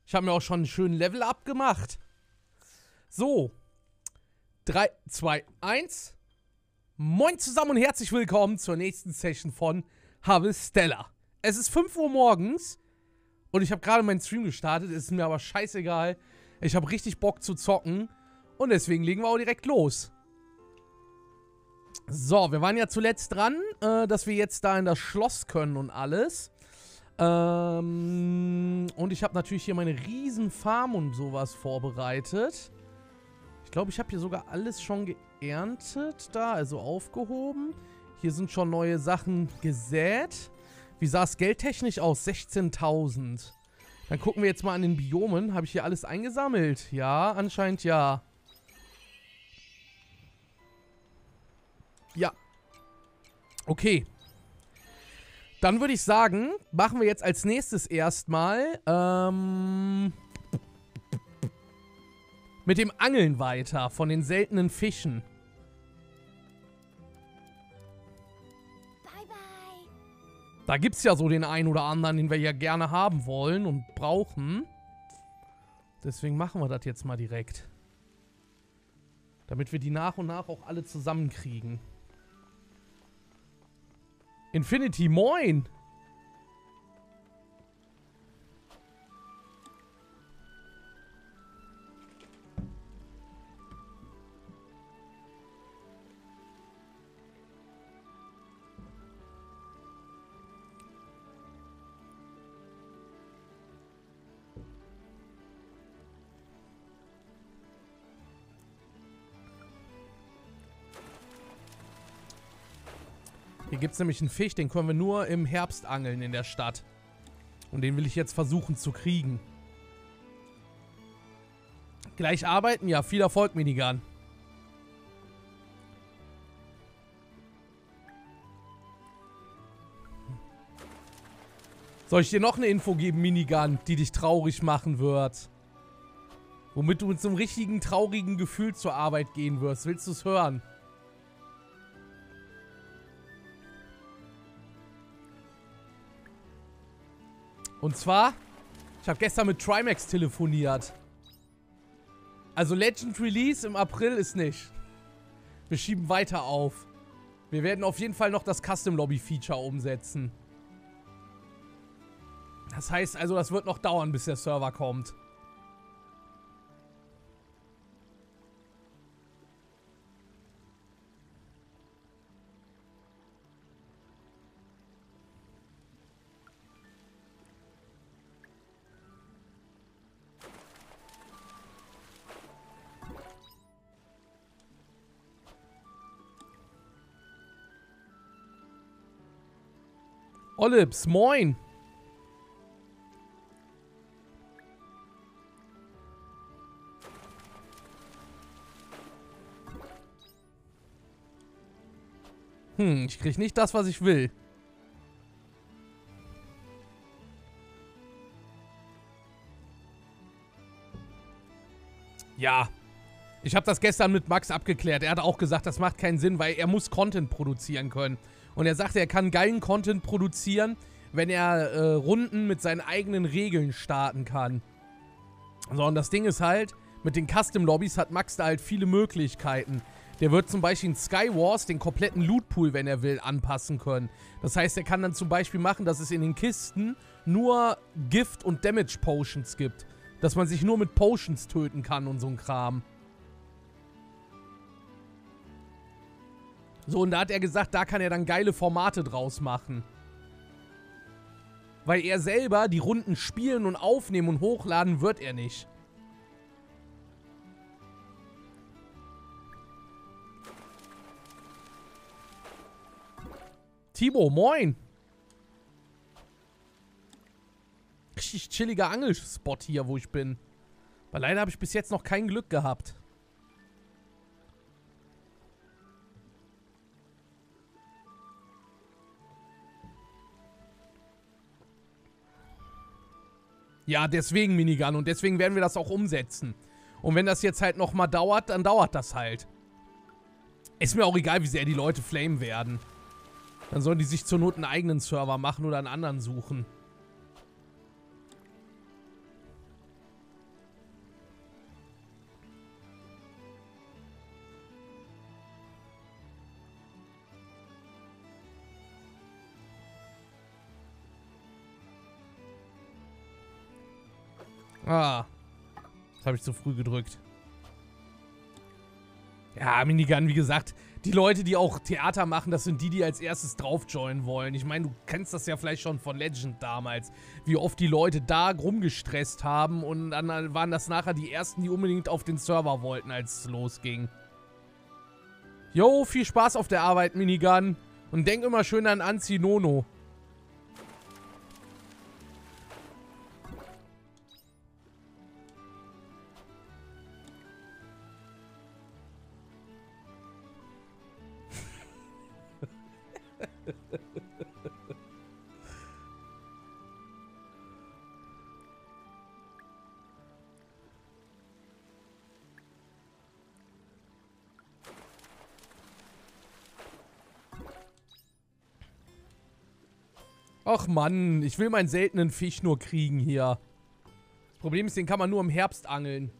Ich habe mir auch schon einen schönen Level-Up gemacht. So. 3, 2, 1. Moin zusammen und herzlich willkommen zur nächsten Session von Harvestella. Es ist 5 Uhr morgens und ich habe gerade meinen Stream gestartet. Es ist mir aber scheißegal. Ich habe richtig Bock zu zocken und deswegen legen wir auch direkt los. So, wir waren ja zuletzt dran, dass wir jetzt da in das Schloss können und alles. Und ich habe natürlich hier meine riesen Farm und sowas vorbereitet. Ich glaube, ich habe hier sogar alles schon geerntet da, also aufgehoben. Hier sind schon neue Sachen gesät. Wie sah es geldtechnisch aus? 16.000. Dann gucken wir jetzt mal an den Biomen. Habe ich hier alles eingesammelt? Ja, anscheinend ja. Ja. Okay. Dann würde ich sagen, machen wir jetzt als nächstes erstmal mit dem Angeln weiter von den seltenen Fischen. Bye, bye. Da gibt es ja so den einen oder anderen, den wir ja gerne haben wollen und brauchen. Deswegen machen wir das jetzt mal direkt. Damit wir die nach und nach auch alle zusammenkriegen. Infinity, moin! Hier gibt es nämlich einen Fisch, den können wir nur im Herbst angeln in der Stadt. Und den will ich jetzt versuchen zu kriegen. Gleich arbeiten? Ja, viel Erfolg, Minigun. Soll ich dir noch eine Info geben, Minigun, die dich traurig machen wird? Womit du mit so einem richtigen, traurigen Gefühl zur Arbeit gehen wirst. Willst du es hören? Und zwar, ich habe gestern mit Trimax telefoniert. Also Legend Release im April ist nicht. Wir schieben weiter auf. Wir werden auf jeden Fall noch das Custom Lobby Feature umsetzen. Das heißt also, das wird noch dauern, bis der Server kommt. Olips, moin! Ich krieg nicht das, was ich will. Ja. Ich habe das gestern mit Max abgeklärt. Er hat auch gesagt, das macht keinen Sinn, weil er muss Content produzieren können. Und er sagte, er kann geilen Content produzieren, wenn er Runden mit seinen eigenen Regeln starten kann. So, und das Ding ist halt, mit den Custom Lobbys hat Max da halt viele Möglichkeiten. Der wird zum Beispiel in Skywars den kompletten Lootpool, wenn er will, anpassen können. Das heißt, er kann dann zum Beispiel machen, dass es in den Kisten nur Gift- und Damage-Potions gibt. Dass man sich nur mit Potions töten kann und so ein Kram. So, und da hat er gesagt, da kann er dann geile Formate draus machen. Weil er selber die Runden spielen und aufnehmen und hochladen wird er nicht. Timo, moin! Richtig chilliger Angelspot hier, wo ich bin. Aber leider habe ich bis jetzt noch kein Glück gehabt. Ja, deswegen Minigun und deswegen werden wir das auch umsetzen. Und wenn das jetzt halt nochmal dauert, dann dauert das halt. Ist mir auch egal, wie sehr die Leute flamen werden. Dann sollen die sich zur Not einen eigenen Server machen oder einen anderen suchen. Ah. Das habe ich zu früh gedrückt. Ja, Minigun, wie gesagt, die Leute, die auch Theater machen, das sind die, die als erstes drauf joinen wollen. Ich meine, du kennst das ja vielleicht schon von Legend damals, wie oft die Leute da rumgestresst haben und dann waren das nachher die ersten, die unbedingt auf den Server wollten, als es losging. Jo, viel Spaß auf der Arbeit, Minigun. Und denk immer schön an Anzi-Nono. Ach Mann, ich will meinen seltenen Fisch nur kriegen hier. Das Problem ist, den kann man nur im Herbst angeln.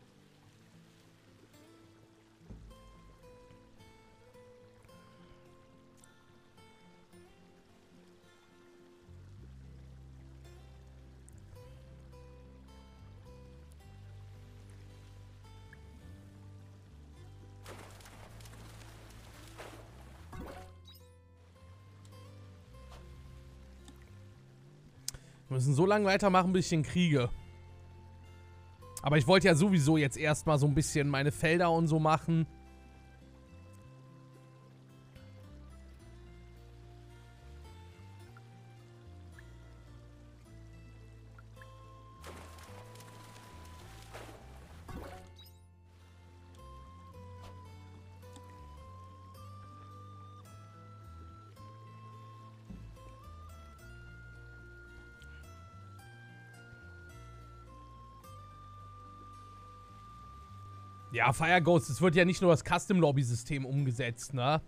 Wir müssen so lange weitermachen, bis ich den kriege. Aber ich wollte ja sowieso jetzt erstmal so ein bisschen meine Felder und so machen. Ja, Fire Ghost, es wird ja nicht nur das Custom-Lobby-System umgesetzt, ne?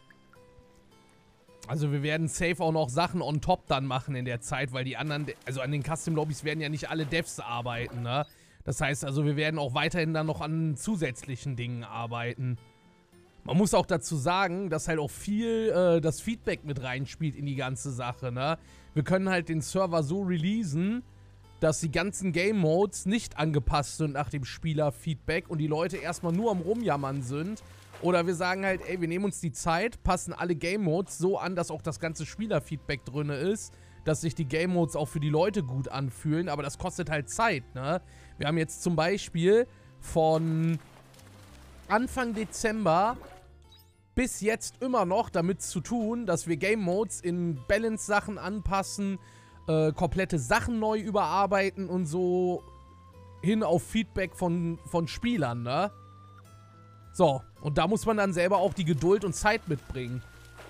Also wir werden safe auch noch Sachen on top dann machen in der Zeit, weil die anderen, also an den Custom-Lobbys werden ja nicht alle Devs arbeiten, ne? Das heißt also, wir werden auch weiterhin dann noch an zusätzlichen Dingen arbeiten. Man muss auch dazu sagen, dass halt auch viel das Feedback mit reinspielt in die ganze Sache, ne? Wir können halt den Server so releasen, dass die ganzen Game Modes nicht angepasst sind nach dem Spielerfeedback und die Leute erstmal nur am Rumjammern sind. Oder wir sagen halt, ey, wir nehmen uns die Zeit, passen alle Game Modes so an, dass auch das ganze Spielerfeedback drin ist, dass sich die Game Modes auch für die Leute gut anfühlen, aber das kostet halt Zeit, ne? Wir haben jetzt zum Beispiel von Anfang Dezember bis jetzt immer noch damit zu tun, dass wir Game Modes in Balance-Sachen anpassen, komplette Sachen neu überarbeiten und so hin auf Feedback von Spielern, ne? So, und da muss man dann selber auch die Geduld und Zeit mitbringen.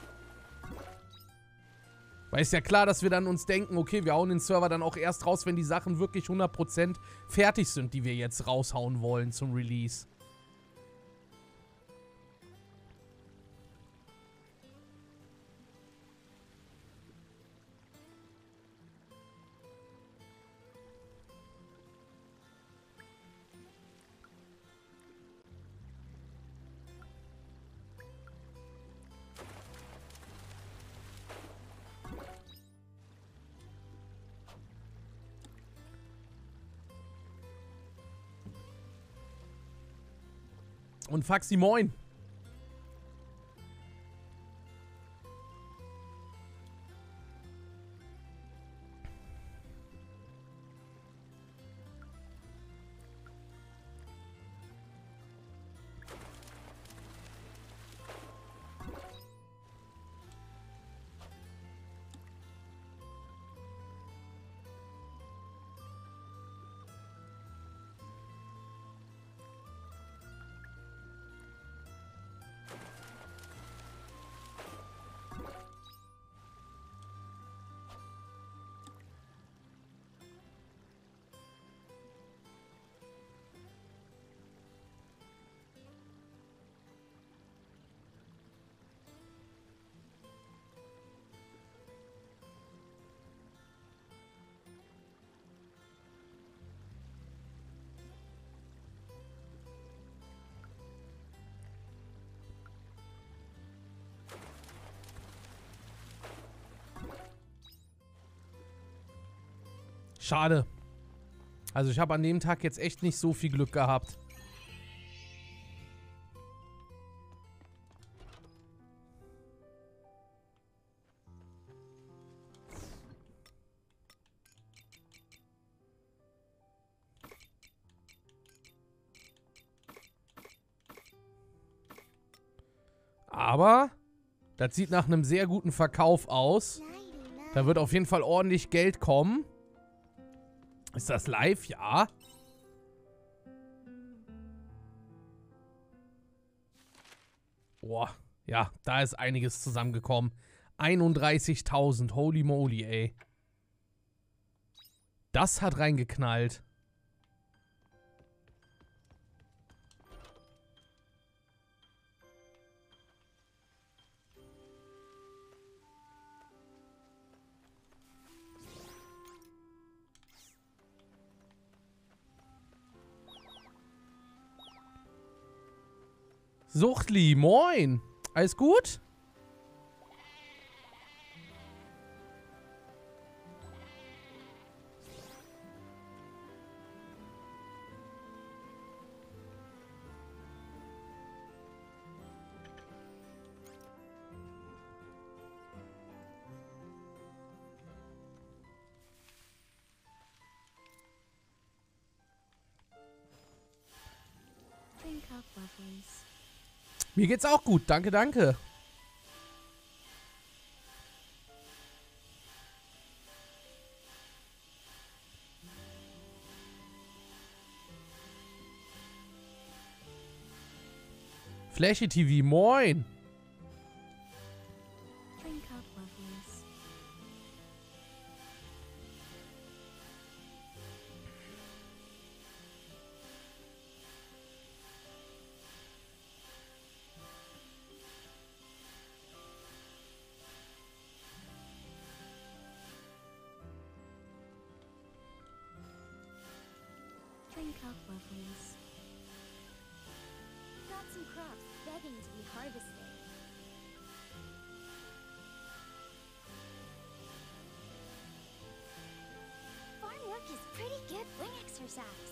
Weil ist ja klar, dass wir dann uns denken, okay, wir hauen den Server dann auch erst raus, wenn die Sachen wirklich 100% fertig sind, die wir jetzt raushauen wollen zum Release. Und Faxi, moin. Schade. Also ich habe an dem Tag jetzt echt nicht so viel Glück gehabt. Aber das sieht nach einem sehr guten Verkauf aus. Da wird auf jeden Fall ordentlich Geld kommen. Ist das live? Ja. Boah, ja, da ist einiges zusammengekommen. 31.000, holy moly, ey. Das hat reingeknallt. Suchtli, moin. Alles gut? Mir geht's auch gut, danke, danke. Flashy TV, moin. Drink up, lovelies. Got some crops begging to be harvested. Farm work is pretty good wing exercise.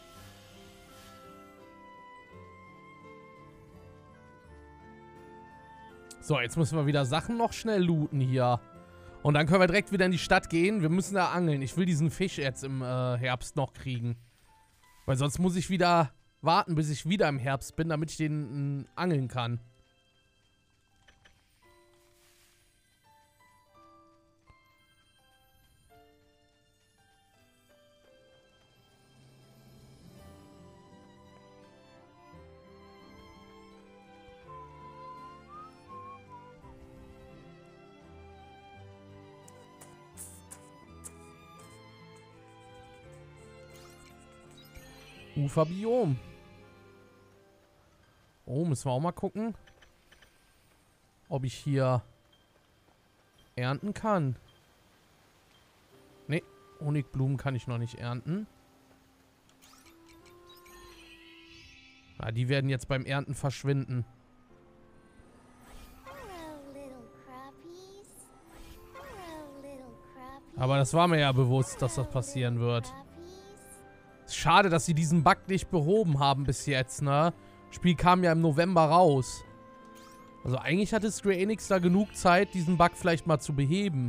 So, jetzt müssen wir wieder Sachen noch schnell looten hier. Und dann können wir direkt wieder in die Stadt gehen. Wir müssen da angeln. Ich will diesen Fisch jetzt im Herbst noch kriegen. Weil sonst muss ich wieder warten, bis ich wieder im Herbst bin, damit ich den angeln kann. Uferbiom. Oh, müssen wir auch mal gucken, ob ich hier ernten kann. Ne, Honigblumen kann ich noch nicht ernten. Ah, die werden jetzt beim Ernten verschwinden. Aber das war mir ja bewusst, dass das passieren wird. Schade, dass sie diesen Bug nicht behoben haben bis jetzt, ne? Das Spiel kam ja im November raus. Also eigentlich hatte Square Enix da genug Zeit, diesen Bug vielleicht mal zu beheben.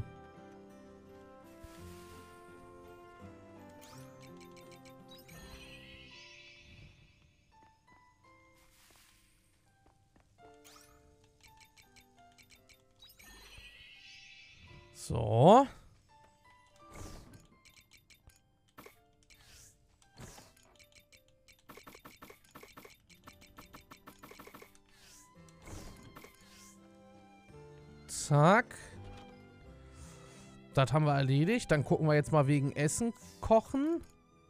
So. Zack. Das haben wir erledigt. Dann gucken wir jetzt mal wegen Essen kochen.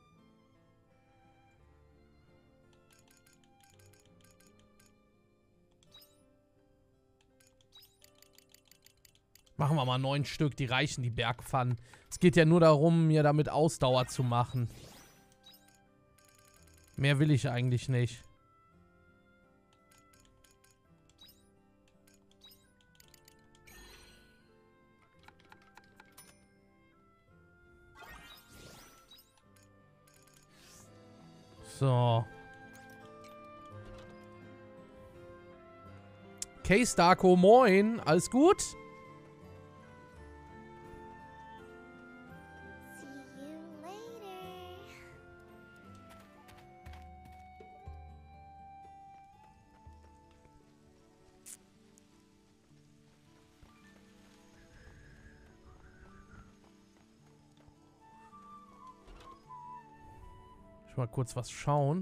Machen wir mal 9 Stück. Die reichen, die Bergpfannen. Es geht ja nur darum, mir damit Ausdauer zu machen. Mehr will ich eigentlich nicht. So. Case Darko, moin. Alles gut? See you later. Ich mal kurz was schauen.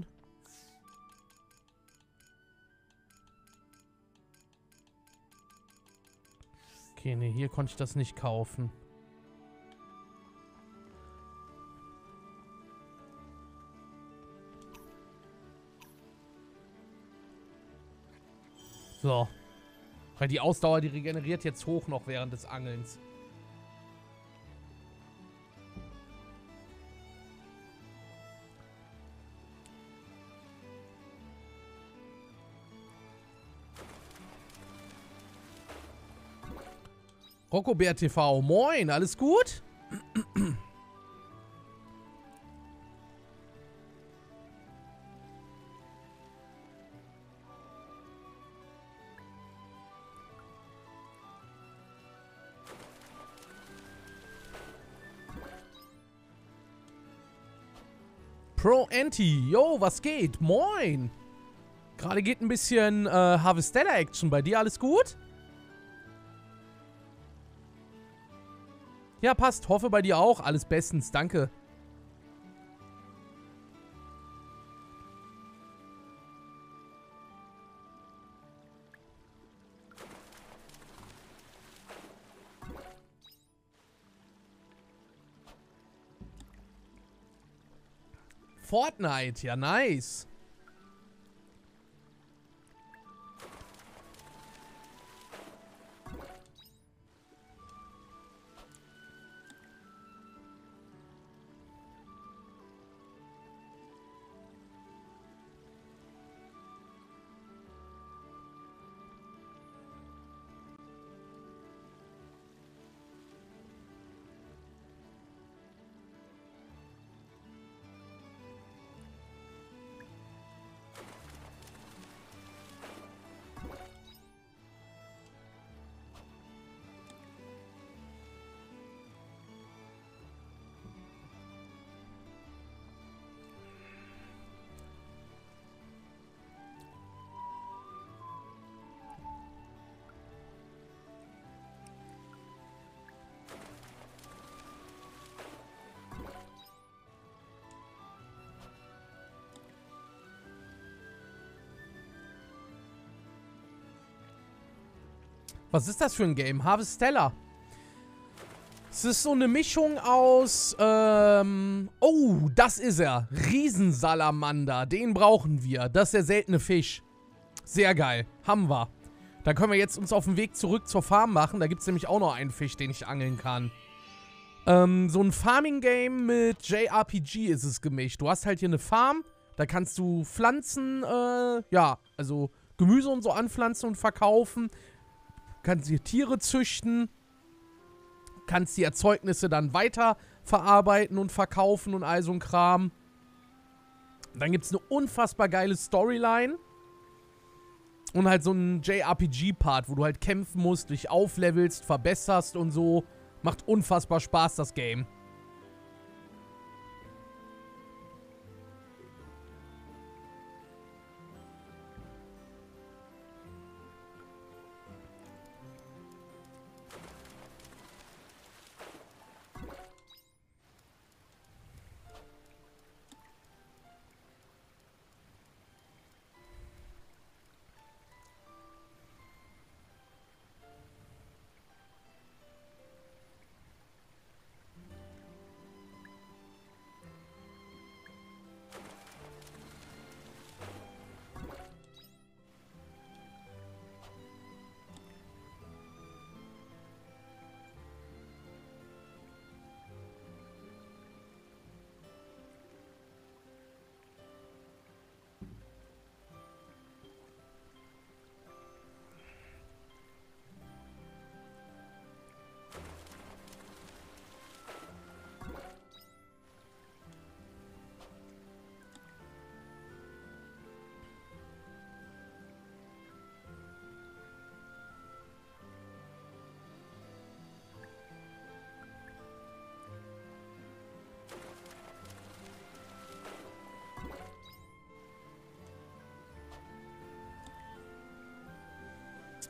Okay, nee, hier konnte ich das nicht kaufen. So. Weil die Ausdauer, die regeneriert jetzt hoch noch während des Angelns. Rockobert TV, moin, alles gut? Pro Anti, yo, was geht? Moin! Gerade geht ein bisschen Harvestella-Action bei dir, alles gut? Ja, passt. Hoffe bei dir auch. Alles bestens. Danke. Fortnite. Ja, nice. Was ist das für ein Game? Harvestella. Es ist so eine Mischung aus, oh, das ist er. Riesensalamander. Den brauchen wir. Das ist der seltene Fisch. Sehr geil. Haben wir. Da können wir jetzt uns auf den Weg zurück zur Farm machen. Da gibt es nämlich auch noch einen Fisch, den ich angeln kann. So ein Farming-Game mit JRPG ist es gemischt. Du hast halt hier eine Farm. Da kannst du Pflanzen, ja, also Gemüse und so anpflanzen und verkaufen. Kannst hier Tiere züchten, kannst die Erzeugnisse dann weiter verarbeiten und verkaufen und all so ein Kram. Dann gibt es eine unfassbar geile Storyline und halt so einen JRPG-Part, wo du halt kämpfen musst, dich auflevelst, verbesserst und so. Macht unfassbar Spaß, das Game.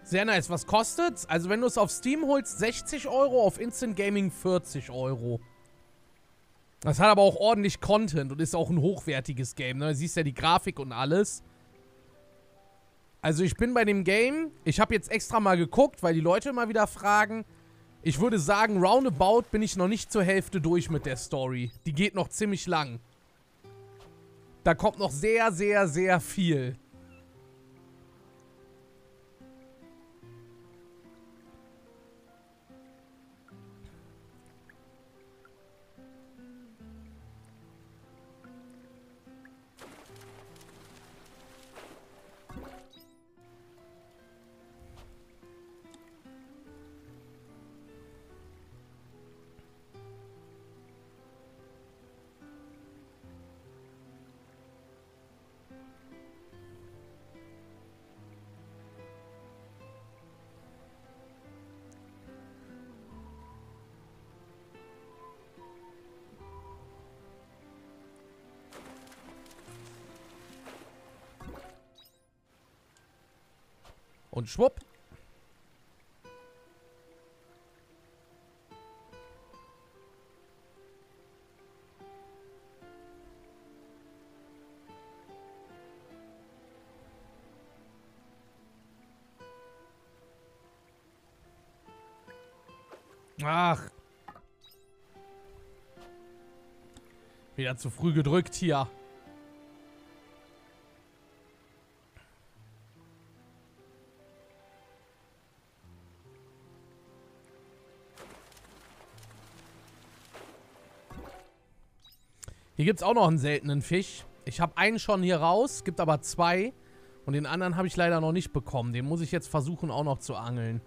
Sehr nice. Was kostet's? Also wenn du es auf Steam holst, 60 Euro, auf Instant Gaming 40 Euro. Das hat aber auch ordentlich Content und ist auch ein hochwertiges Game. Ne? Du siehst ja die Grafik und alles. Also ich bin bei dem Game, ich habe jetzt extra mal geguckt, weil die Leute immer wieder fragen. Ich würde sagen, roundabout bin ich noch nicht zur Hälfte durch mit der Story. Die geht noch ziemlich lang. Da kommt noch sehr, sehr, sehr viel. Und schwupp. Ach. Wieder zu früh gedrückt hier. Hier gibt es auch noch einen seltenen Fisch. Ich habe einen schon hier raus, gibt aber zwei. Und den anderen habe ich leider noch nicht bekommen. Den muss ich jetzt versuchen auch noch zu angeln.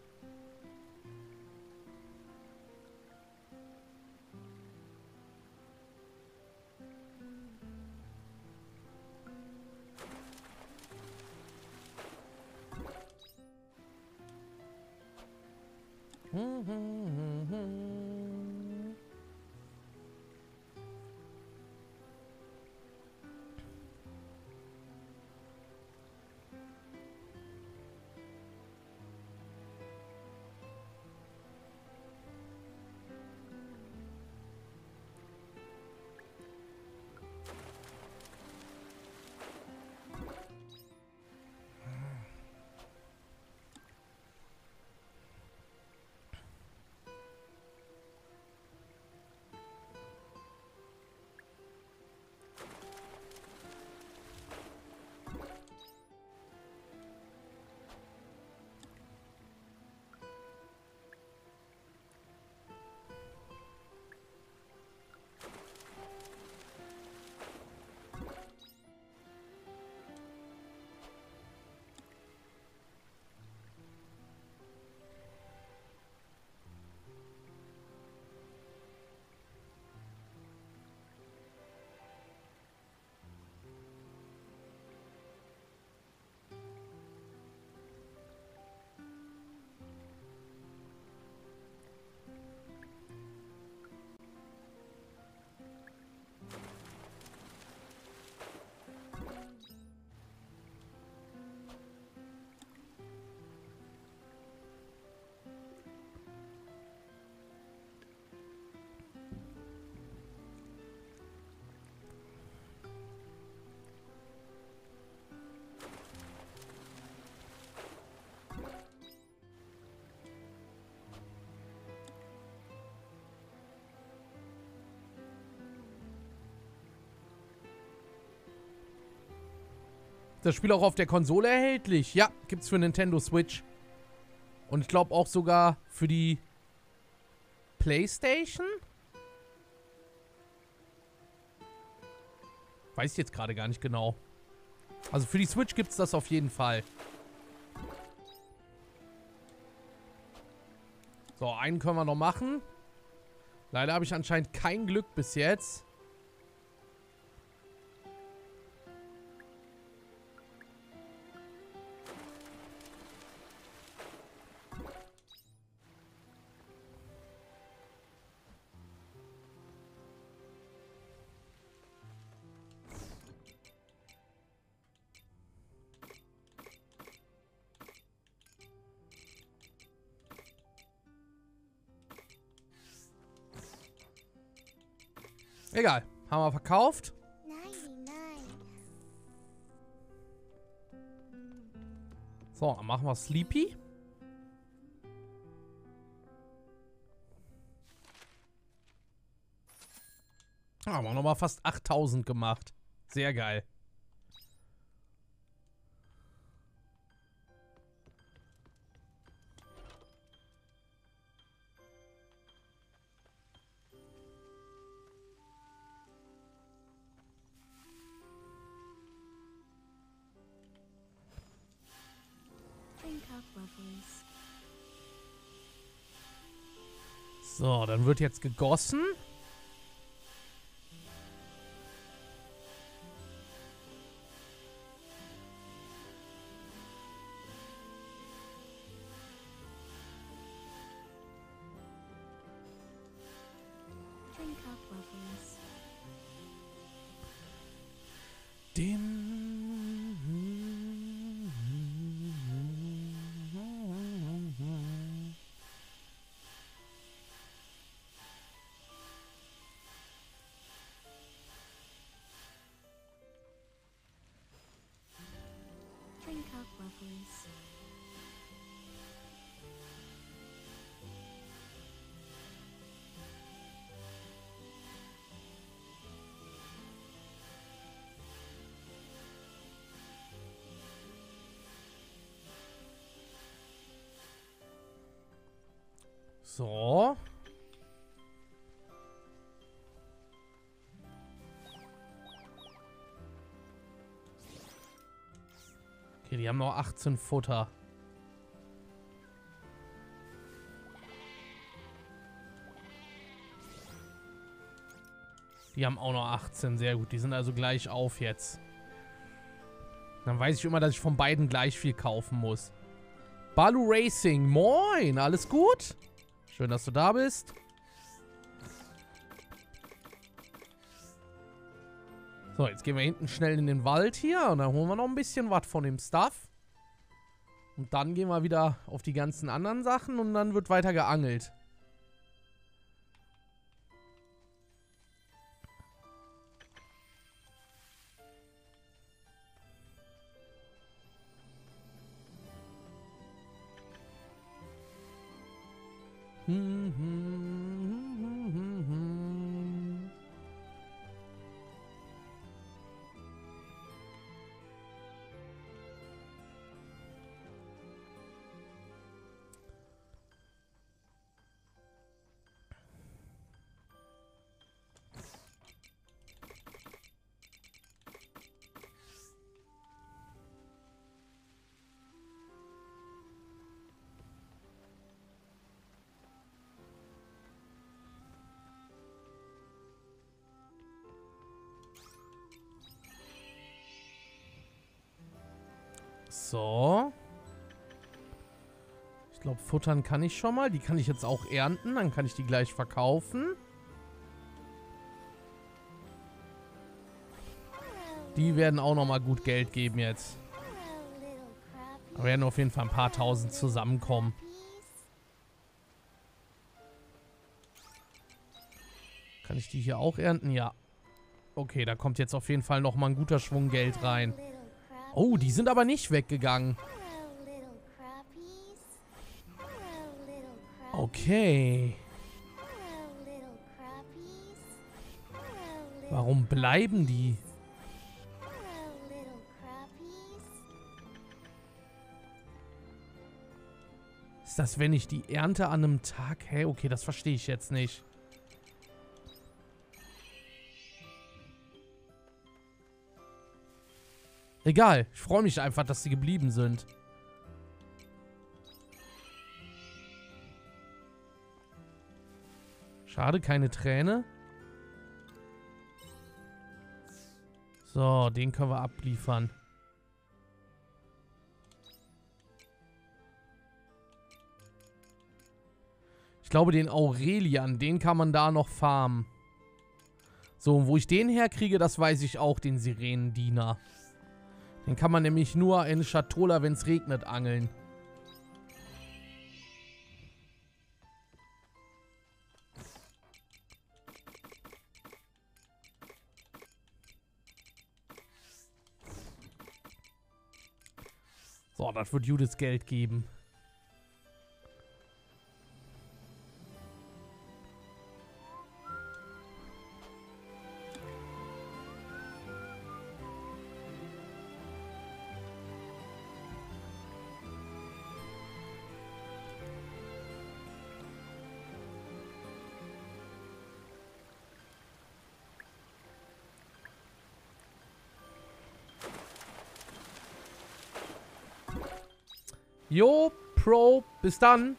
Das Spiel auch auf der Konsole erhältlich. Ja, gibt's für Nintendo Switch. Und ich glaube auch sogar für die PlayStation? Weiß ich jetzt gerade gar nicht genau. Also für die Switch gibt's das auf jeden Fall. So, einen können wir noch machen. Leider habe ich anscheinend kein Glück bis jetzt. Egal. Haben wir verkauft. 99. So, dann machen wir Sleepy. Haben wir nochmal fast 8000 gemacht. Sehr geil. Drink up, lovelies. So, dann wird jetzt gegossen. Drink up, lovelies. Drink up, lovelies. So. Okay, die haben noch 18 Futter. Die haben auch noch 18, sehr gut. Die sind also gleich auf jetzt. Dann weiß ich immer, dass ich von beiden gleich viel kaufen muss. Balu Racing, moin, alles gut? Schön, dass du da bist. So, jetzt gehen wir hinten schnell in den Wald hier und dann holen wir noch ein bisschen was von dem Stuff. Und dann gehen wir wieder auf die ganzen anderen Sachen und dann wird weiter geangelt. So. Ich glaube, futtern kann ich schon mal. Die kann ich jetzt auch ernten. Dann kann ich die gleich verkaufen. Die werden auch nochmal gut Geld geben jetzt. Da werden auf jeden Fall ein paar tausend zusammenkommen. Kann ich die hier auch ernten? Ja. Okay, da kommt jetzt auf jeden Fall nochmal ein guter Schwung Geld rein. Oh, die sind aber nicht weggegangen. Okay. Warum bleiben die? Ist das, wenn ich die ernte an einem Tag? Hä, okay, das verstehe ich jetzt nicht. Egal, ich freue mich einfach, dass sie geblieben sind. Schade, keine Träne. So, den können wir abliefern. Ich glaube, den Aurelian, den kann man da noch farmen. So, wo ich den herkriege, das weiß ich auch, den Sirenendiener. Den kann man nämlich nur in Schatola, wenn es regnet, angeln. Boah, das wird Judith Geld geben. Jo, Pro, bis dann.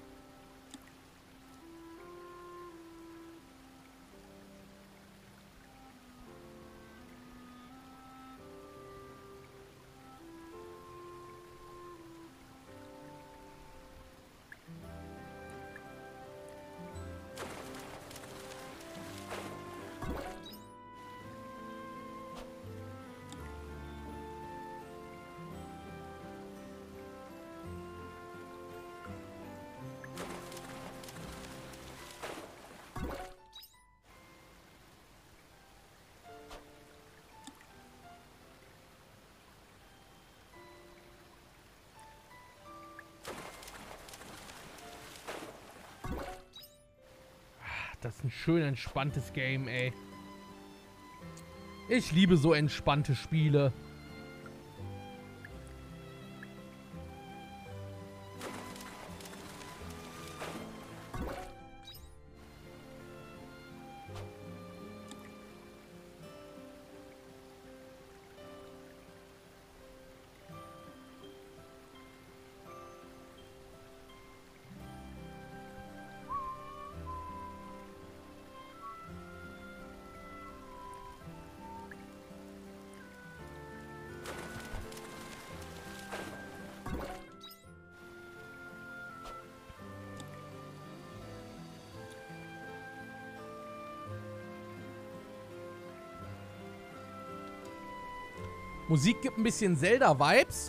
Das ist ein schön entspanntes Game, ey. Ich liebe so entspannte Spiele. Musik gibt ein bisschen Zelda-Vibes.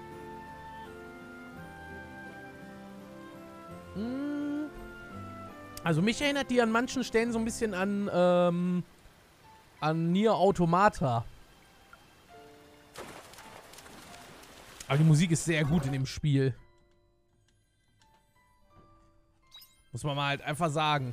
Also mich erinnert die an manchen Stellen so ein bisschen an Nier Automata. Aber die Musik ist sehr gut in dem Spiel. Muss man mal halt einfach sagen.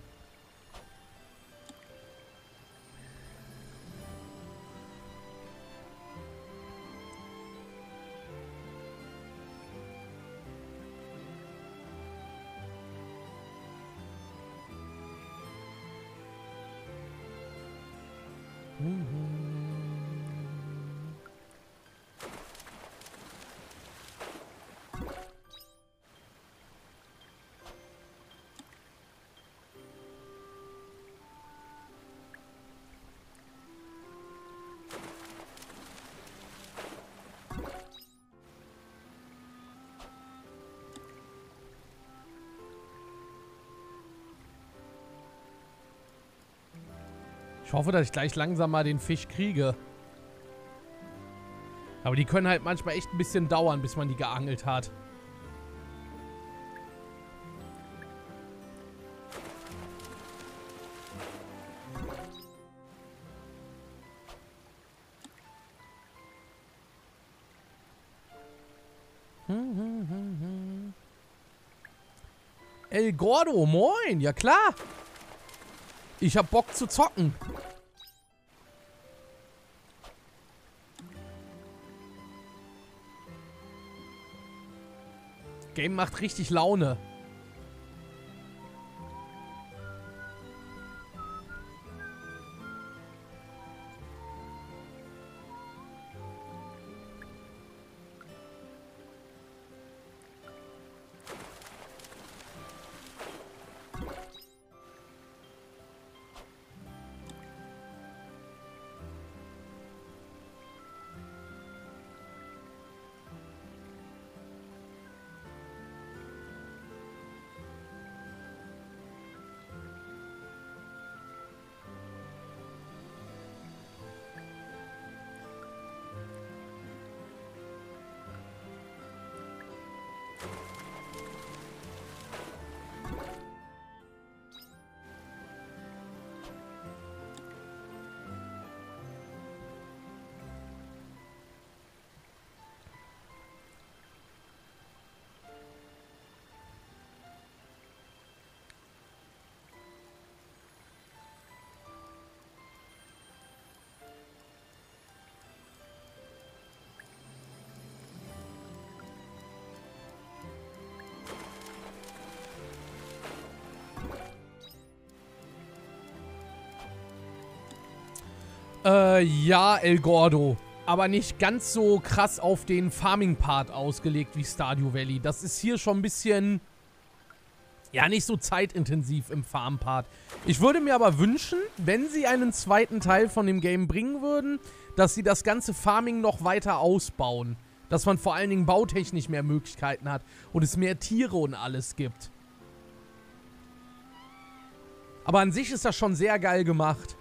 Ich hoffe, dass ich gleich langsam mal den Fisch kriege. Aber die können halt manchmal echt ein bisschen dauern, bis man die geangelt hat. El Gordo, moin, ja klar. Ich hab Bock zu zocken. Game macht richtig Laune. Ja, El Gordo. Aber nicht ganz so krass auf den Farming-Part ausgelegt wie Stardew Valley. Das ist hier schon ein bisschen, ja, nicht so zeitintensiv im Farm-Part. Ich würde mir aber wünschen, wenn sie einen zweiten Teil von dem Game bringen würden, dass sie das ganze Farming noch weiter ausbauen. Dass man vor allen Dingen bautechnisch mehr Möglichkeiten hat und es mehr Tiere und alles gibt. Aber an sich ist das schon sehr geil gemacht.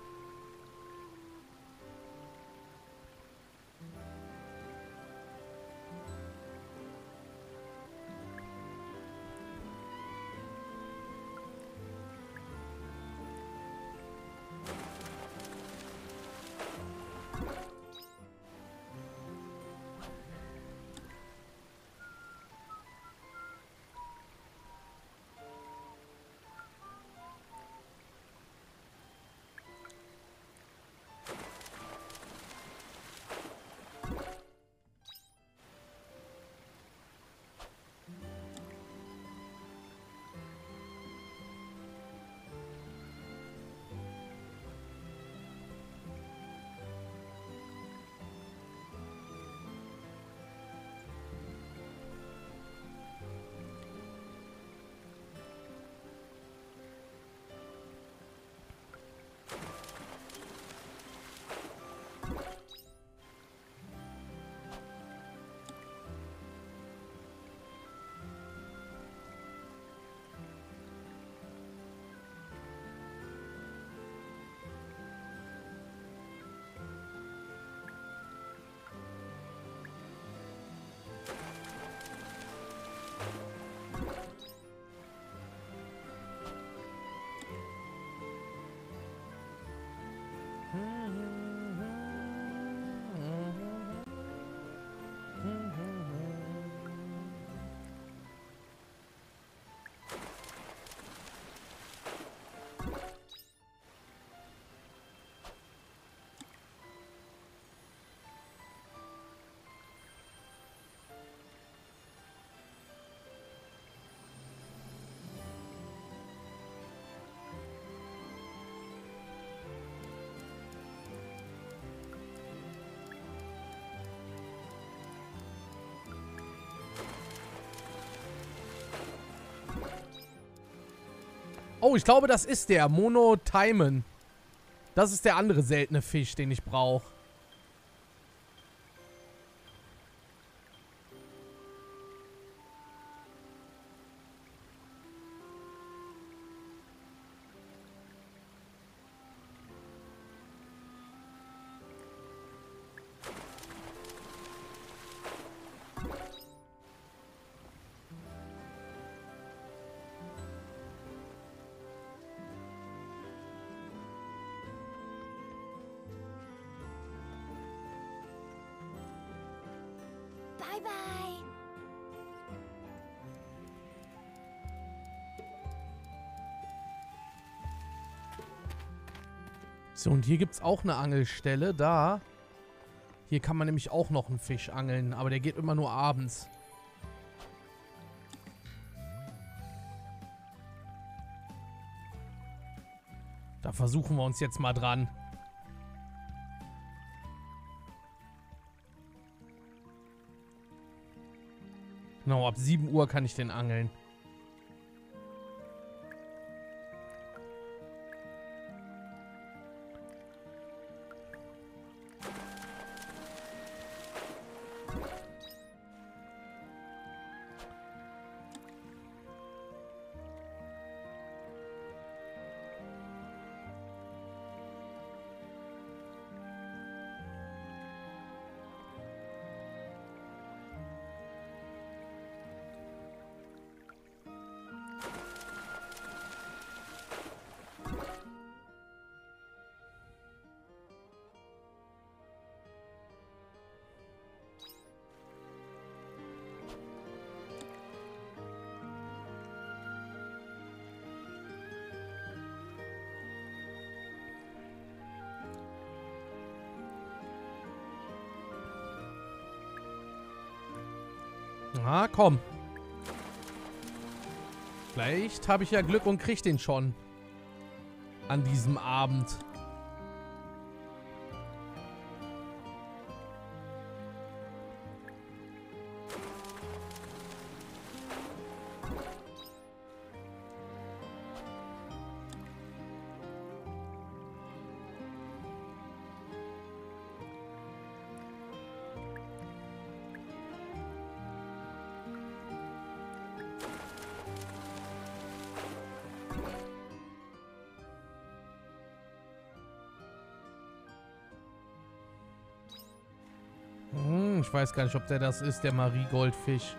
Oh, ich glaube, das ist der Monotimen. Das ist der andere seltene Fisch, den ich brauche. Bye-bye. So, und hier gibt es auch eine Angelstelle. Da. Hier kann man nämlich auch noch einen Fisch angeln. Aber der geht immer nur abends. Da versuchen wir uns jetzt mal dran. Genau, ab 7 Uhr kann ich den angeln. Na, komm. Vielleicht habe ich ja Glück und krieg den schon. An diesem Abend. Ich weiß gar nicht, ob der das ist, der Mariegoldfisch.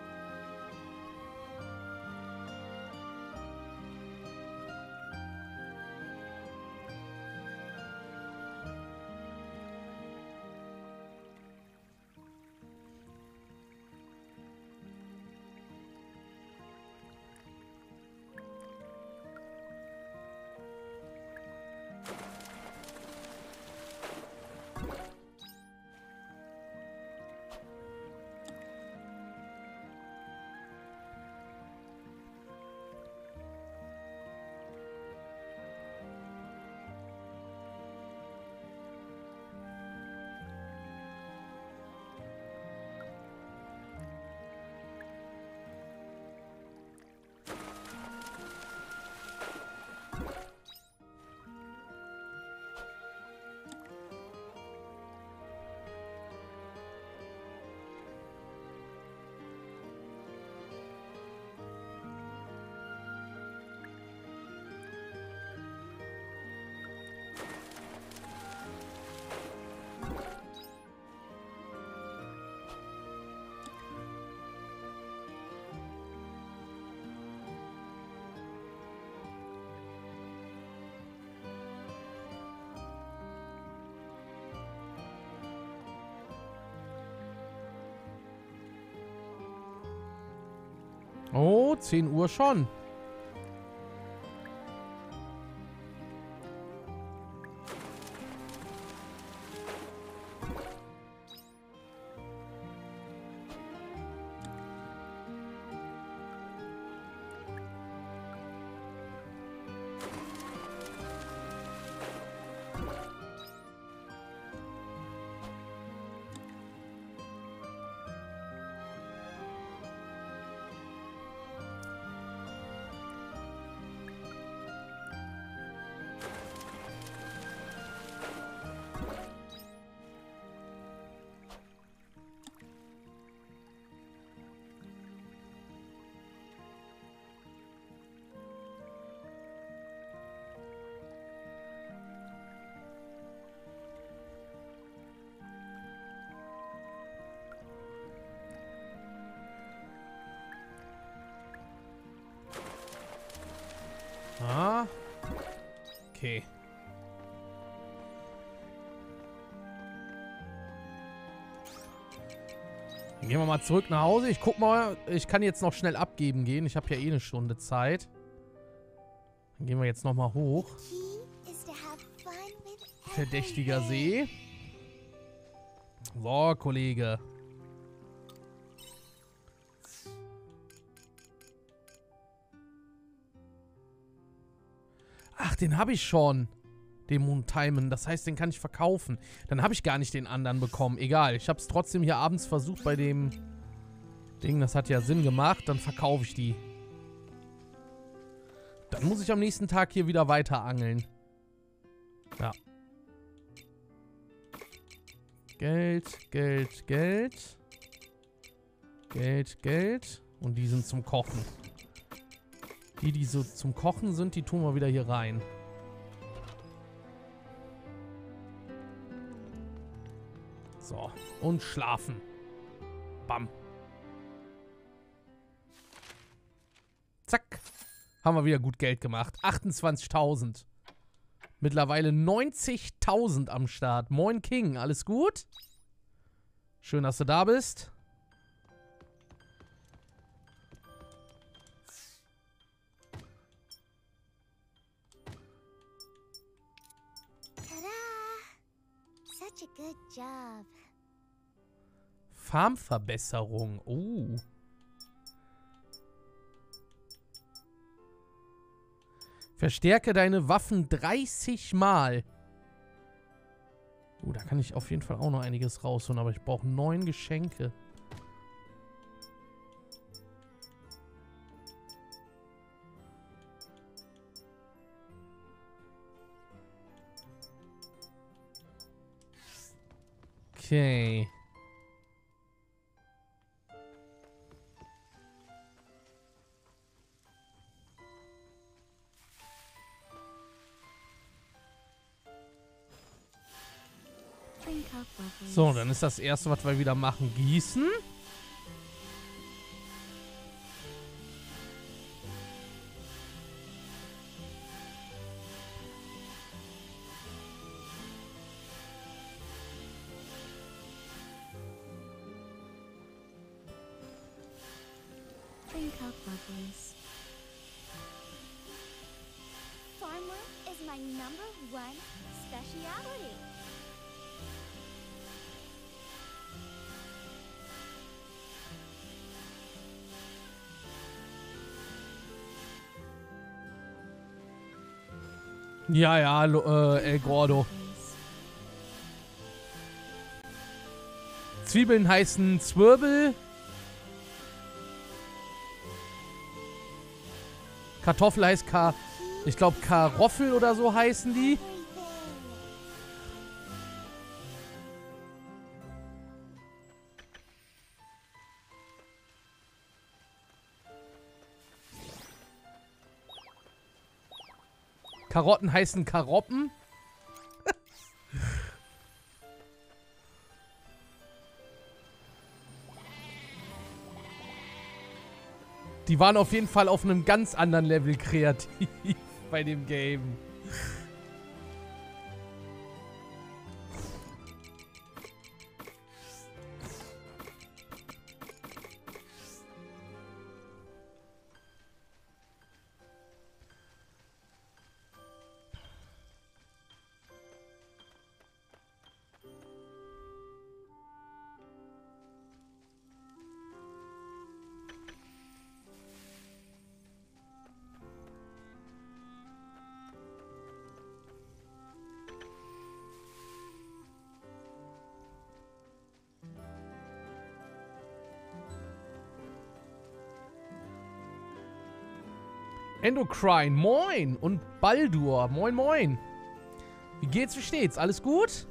Oh, 10 Uhr schon. Ah. Okay. Dann gehen wir mal zurück nach Hause. Ich guck mal, ich kann jetzt noch schnell abgeben gehen. Ich habe ja eh eine Stunde Zeit. Dann gehen wir jetzt noch mal hoch. Verdächtiger See. So, Kollege. Ach, den habe ich schon. Den Moontimon. Das heißt, den kann ich verkaufen. Dann habe ich gar nicht den anderen bekommen. Egal. Ich habe es trotzdem hier abends versucht bei dem Ding. Das hat ja Sinn gemacht. Dann verkaufe ich die. Dann muss ich am nächsten Tag hier wieder weiter angeln. Ja. Geld, Geld, Geld. Geld, Geld. Und die sind zum Kochen. Die so zum Kochen sind, die tun wir wieder hier rein. So. Und schlafen. Bam. Zack. Haben wir wieder gut Geld gemacht. 28.000. Mittlerweile 90.000 am Start. Moin King, alles gut? Schön, dass du da bist. Such a good job. Farmverbesserung. Oh. Verstärke deine Waffen 30 Mal. Da kann ich auf jeden Fall auch noch einiges rausholen, aber ich brauche 9 Geschenke. Okay. Drink up, lovely. please. So, dann ist das erste, was wir wieder machen, gießen. Drink up, lovelies. Farm work is my #1 specialty. Ja, ja, El Gordo. Zwiebeln heißen Zwirbel. Kartoffel heißt ich glaube Karoffel oder so heißen die. Karotten heißen Karoppen. Die waren auf jeden Fall auf einem ganz anderen Level kreativ bei dem Game. Endocrine, moin! Und Baldur, moin moin! Wie geht's, wie steht's? Alles gut?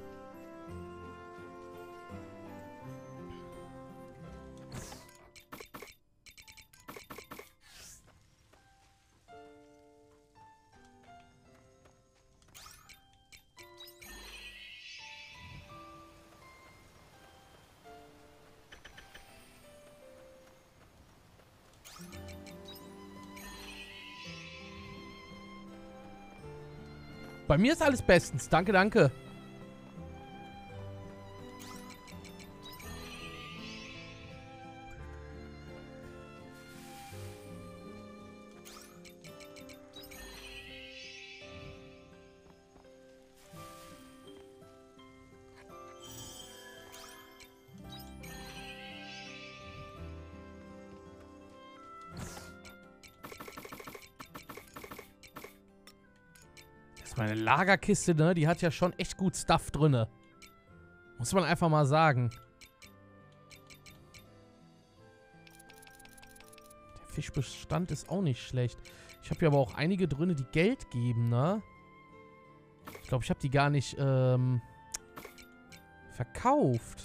Bei mir ist alles bestens. Danke, danke. Meine Lagerkiste, ne, die hat ja schon echt gut Stuff drinne. Muss man einfach mal sagen. Der Fischbestand ist auch nicht schlecht. Ich habe hier aber auch einige drinne, die Geld geben, ne? Ich glaube, ich habe die gar nicht verkauft.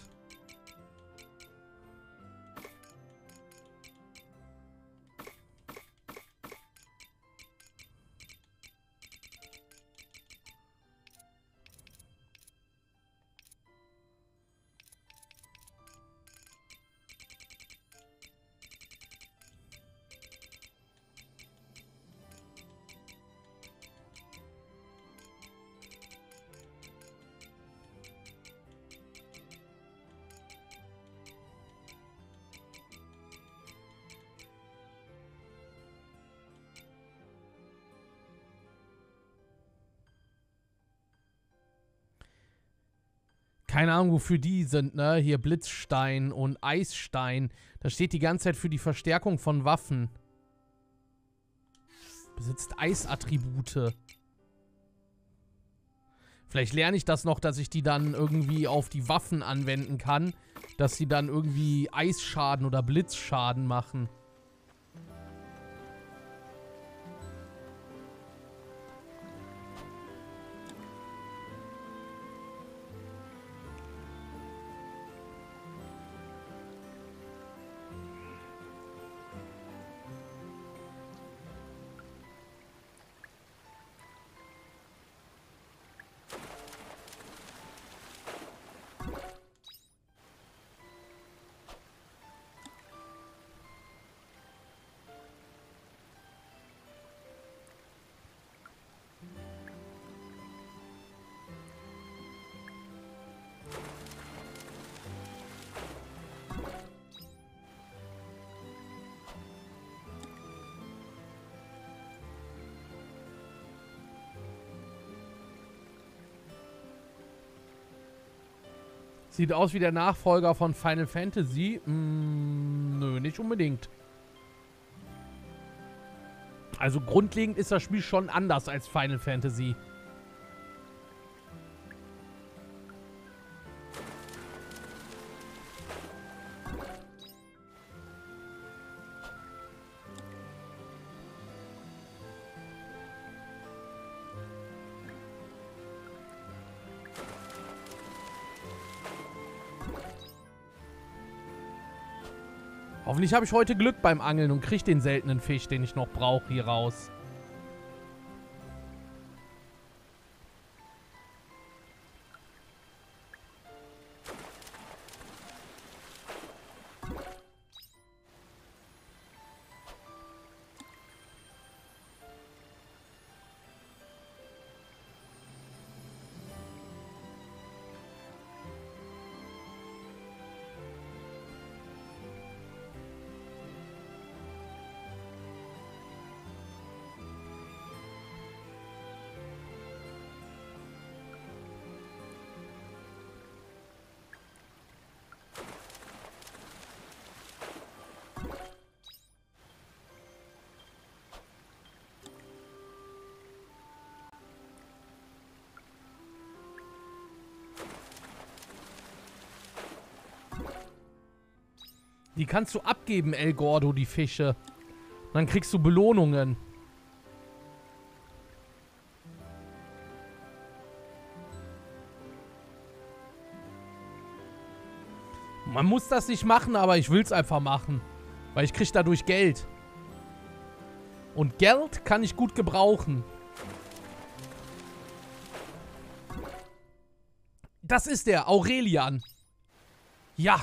Keine Ahnung, wofür die sind, ne? Hier Blitzstein und Eisstein. Da steht die ganze Zeit für die Verstärkung von Waffen. Besitzt Eisattribute. Vielleicht lerne ich das noch, dass ich die dann irgendwie auf die Waffen anwenden kann. Dass sie dann irgendwie Eisschaden oder Blitzschaden machen. Sieht aus wie der Nachfolger von Final Fantasy. Nö, nicht unbedingt. Also grundlegend ist das Spiel schon anders als Final Fantasy. Hoffentlich habe ich heute Glück beim Angeln und kriege den seltenen Fisch, den ich noch brauche, hier raus. Die kannst du abgeben, El Gordo, die Fische. Dann kriegst du Belohnungen. Man muss das nicht machen, aber ich will es einfach machen. Weil ich krieg dadurch Geld. Und Geld kann ich gut gebrauchen. Das ist der, Aurelian. Ja.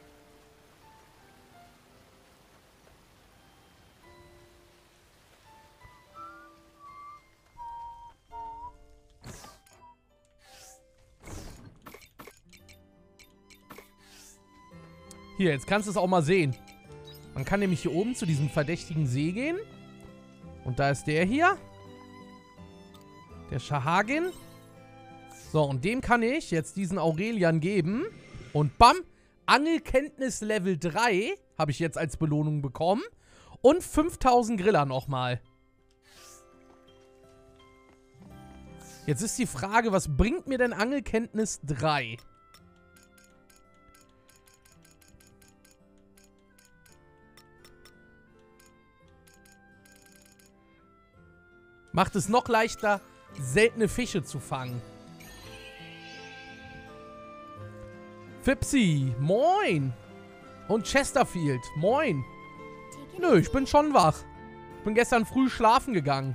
Hier, jetzt kannst du es auch mal sehen. Man kann nämlich hier oben zu diesem verdächtigen See gehen. Und da ist der hier. Der Shahagin. So, und dem kann ich jetzt diesen Aurelian geben. Und bam, Angelkenntnis Level 3 habe ich jetzt als Belohnung bekommen. Und 5000 Griller nochmal. Jetzt ist die Frage, was bringt mir denn Angelkenntnis 3? Macht es noch leichter, seltene Fische zu fangen. Fipsi, moin. Und Chesterfield, moin. Nö, ich bin schon wach. Ich bin gestern früh schlafen gegangen.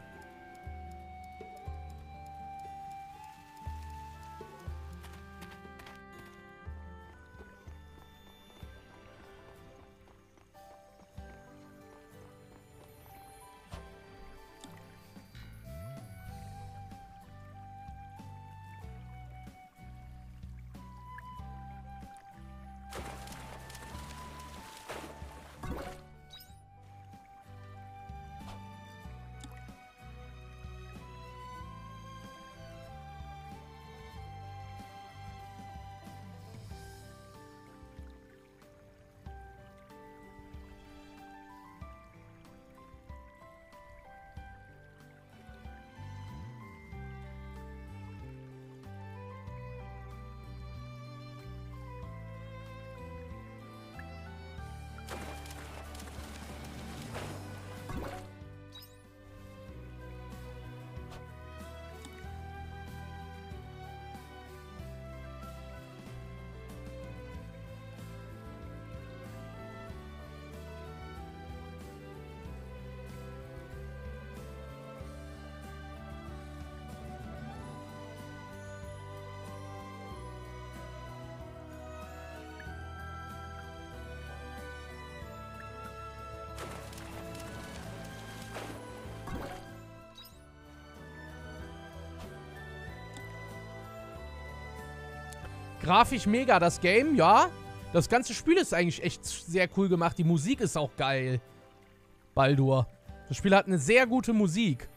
Grafisch mega, das Game, ja. Das ganze Spiel ist eigentlich echt sehr cool gemacht. Die Musik ist auch geil. Baldur. Das Spiel hat eine sehr gute Musik.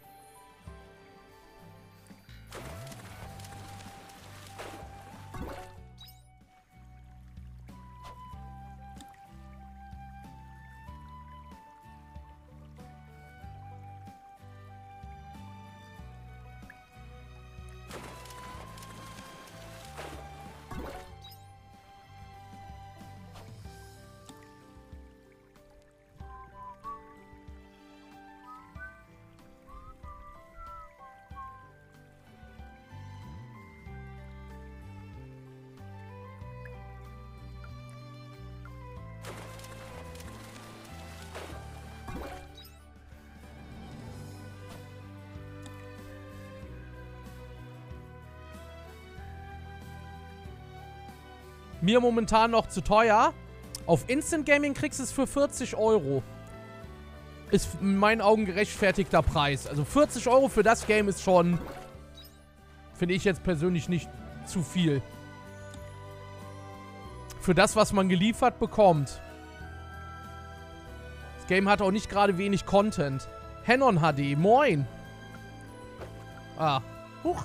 Mir momentan noch zu teuer. Auf Instant Gaming kriegst du es für 40 Euro. Ist in meinen Augen gerechtfertigter Preis. Also 40 Euro für das Game ist schon, finde ich jetzt persönlich nicht zu viel. Für das, was man geliefert bekommt. Das Game hat auch nicht gerade wenig Content. Henon HD, moin. Ah, huch.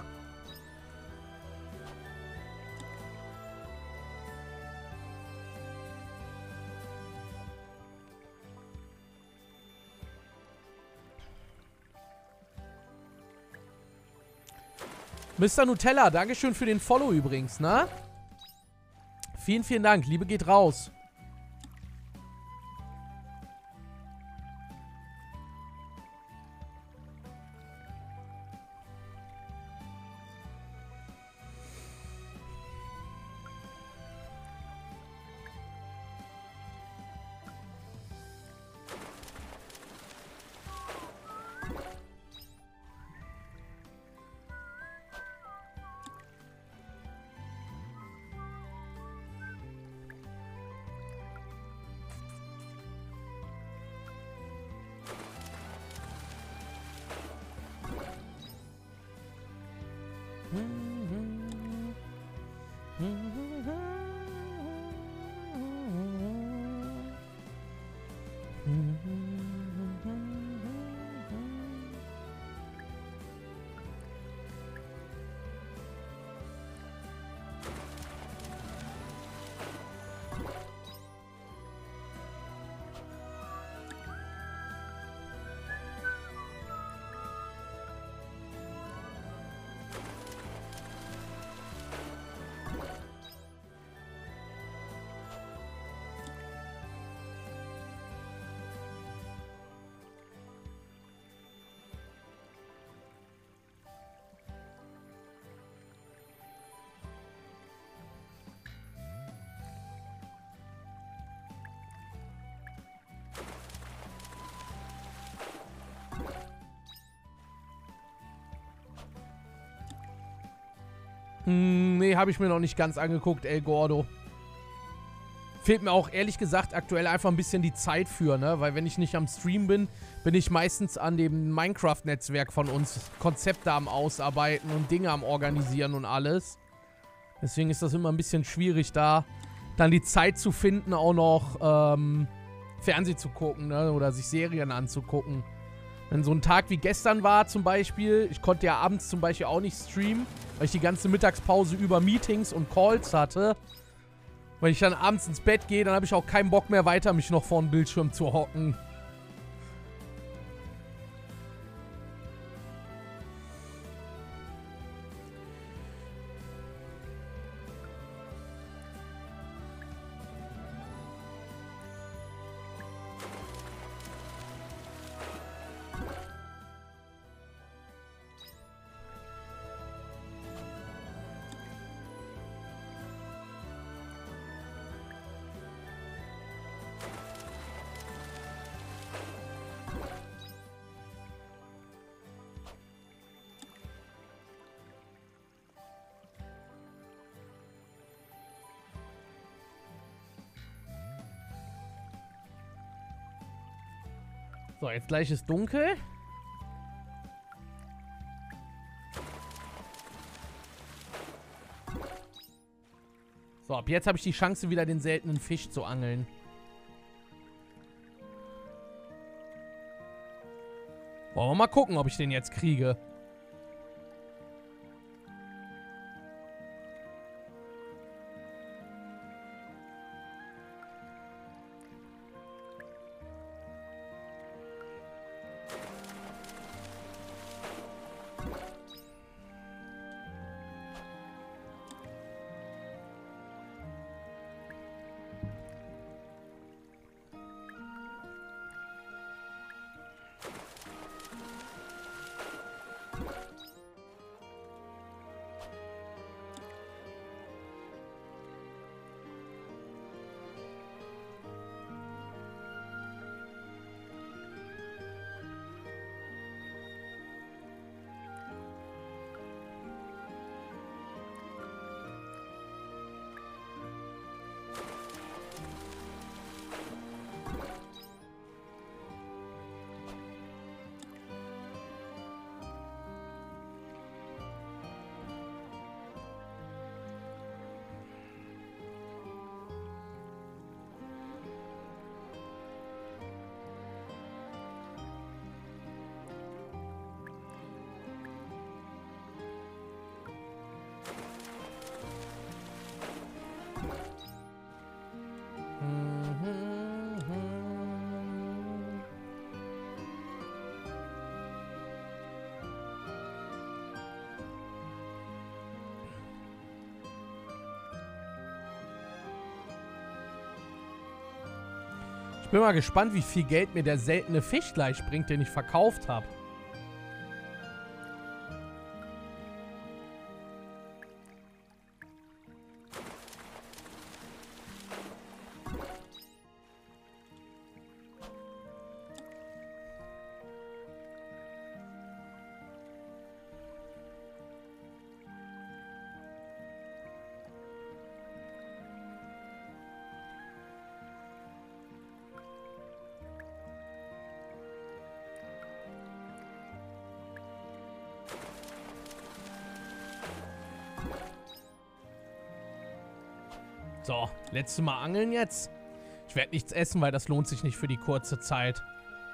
Mr. Nutella, Dankeschön für den Follow übrigens, ne? Vielen, vielen Dank. Liebe geht raus. Nee, habe ich mir noch nicht ganz angeguckt, El Gordo. Fehlt mir auch ehrlich gesagt aktuell einfach ein bisschen die Zeit für, ne? Weil wenn ich nicht am Stream bin, bin ich meistens an dem Minecraft-Netzwerk von uns Konzepte am Ausarbeiten und Dinge am Organisieren und alles. Deswegen ist das immer ein bisschen schwierig, da dann die Zeit zu finden, auch noch Fernsehen zu gucken, ne? Oder sich Serien anzugucken. Wenn so ein Tag wie gestern war zum Beispiel, ich konnte ja abends zum Beispiel auch nicht streamen, weil ich die ganze Mittagspause über Meetings und Calls hatte. Wenn ich dann abends ins Bett gehe, dann habe ich auch keinen Bock mehr weiter, mich noch vor den Bildschirm zu hocken. So, jetzt gleich ist dunkel. So, ab jetzt habe ich die Chance, wieder den seltenen Fisch zu angeln. Wollen wir mal gucken, ob ich den jetzt kriege. Bin mal gespannt, wie viel Geld mir der seltene Fisch gleich bringt, den ich verkauft habe. So, letztes Mal angeln jetzt. Ich werde nichts essen, weil das lohnt sich nicht für die kurze Zeit.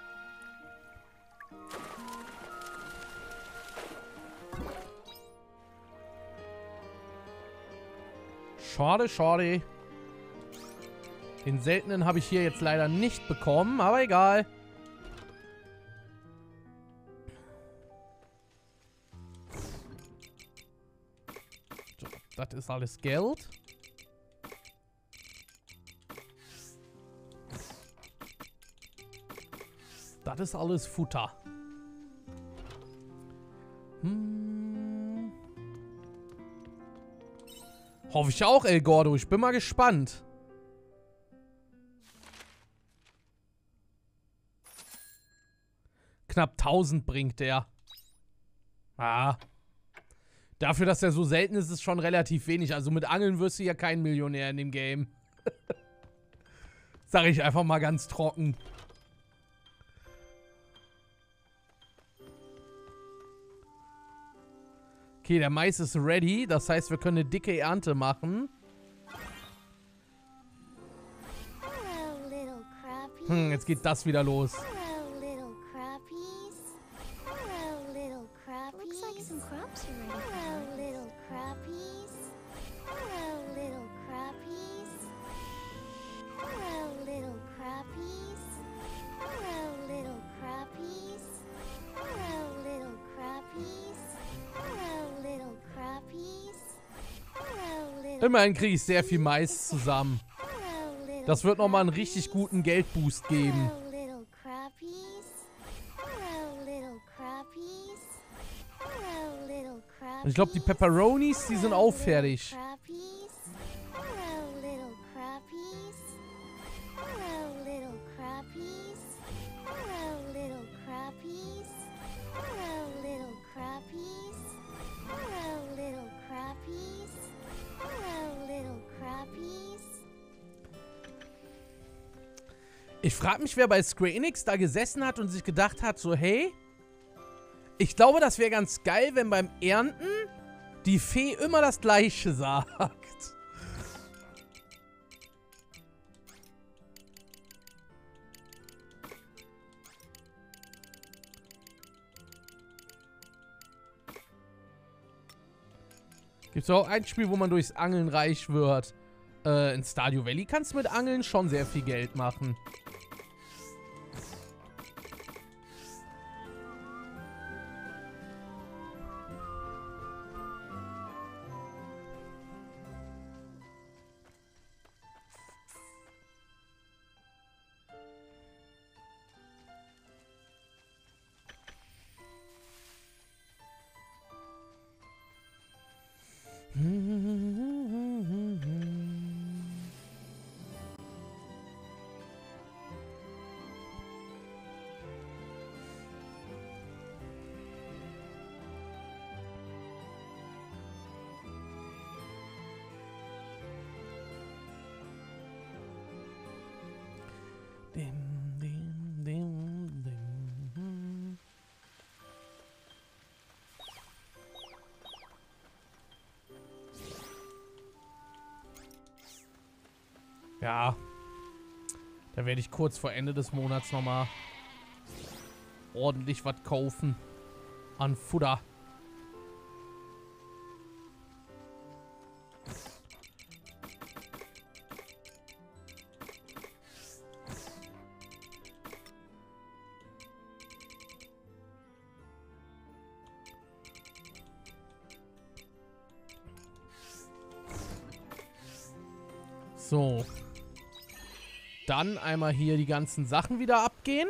Schade, schade. Den seltenen habe ich hier jetzt leider nicht bekommen, aber egal. So, das ist alles Geld. Das ist alles Futter. Hoffe ich auch, El Gordo. Ich bin mal gespannt. Knapp 1000 bringt der. Ah. Dafür, dass er so selten ist, ist es schon relativ wenig. Also mit Angeln wirst du ja kein Millionär in dem Game. Sag ich einfach mal ganz trocken. Okay, der Mais ist ready. Das heißt, wir können eine dicke Ernte machen. Jetzt geht das wieder los. Immerhin kriege ich sehr viel Mais zusammen. Das wird nochmal einen richtig guten Geldboost geben. Und ich glaube, die Pepperonis, die sind auch fertig. Ich frage mich, wer bei Square Enix da gesessen hat und sich gedacht hat, so, hey, ich glaube, das wäre ganz geil, wenn beim Ernten die Fee immer das Gleiche sagt. Gibt es auch ein Spiel, wo man durchs Angeln reich wird? In Stardew Valley kannst du mit Angeln schon sehr viel Geld machen. Ja. Da werde ich kurz vor Ende des Monats nochmal ordentlich was kaufen. An Futter. So. Dann einmal hier die ganzen Sachen wieder abgehen.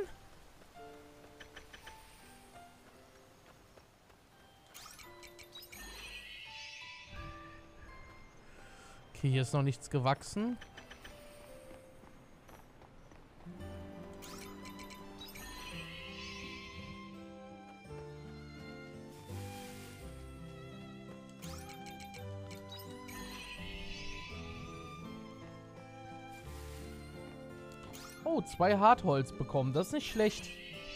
Okay, hier ist noch nichts gewachsen. Oh, 2 Hartholz bekommen. Das ist nicht schlecht.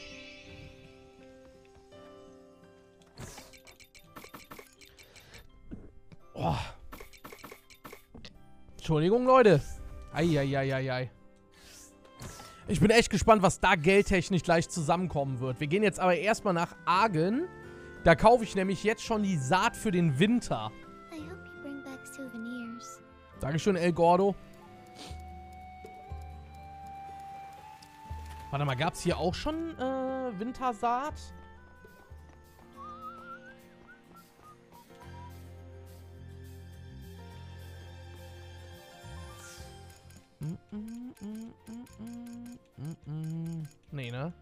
Oh. Entschuldigung, Leute. Eieieiei. Ich bin echt gespannt, was da geldtechnisch gleich zusammenkommen wird. Wir gehen jetzt aber erstmal nach Argen. Da kaufe ich nämlich jetzt schon die Saat für den Winter. I hope you bring back souvenirs. Dankeschön, El Gordo. Warte mal, gab es hier auch schon Wintersaat? Nee, ne?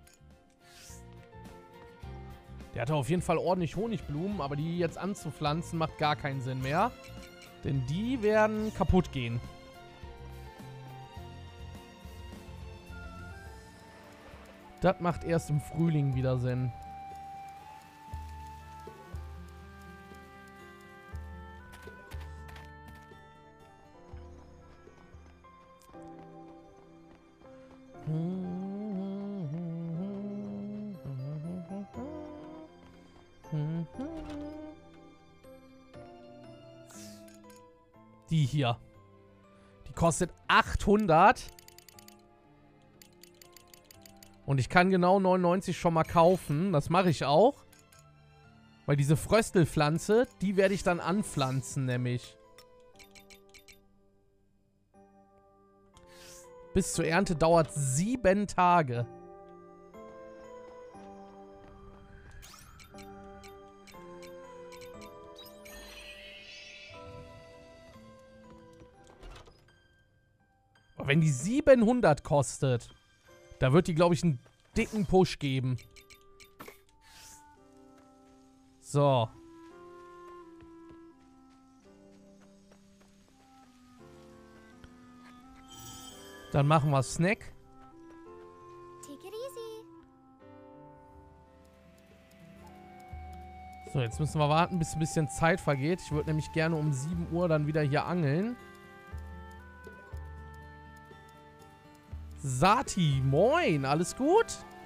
Der hatte auf jeden Fall ordentlich Honigblumen, aber die jetzt anzupflanzen macht gar keinen Sinn mehr. Denn die werden kaputt gehen. Das macht erst im Frühling wieder Sinn. Die hier. Die kostet 800. Und ich kann genau 99 schon mal kaufen. Das mache ich auch. Weil diese Fröstelpflanze, die werde ich dann anpflanzen, nämlich. Bis zur Ernte dauert 7 Tage. Aber wenn die 700 kostet, da wird die, glaube ich, einen dicken Push geben. So. Dann machen wir Snack. Take it easy. So, jetzt müssen wir warten, bis ein bisschen Zeit vergeht. Ich würde nämlich gerne um 7 Uhr dann wieder hier angeln. Sati, moin, alles gut?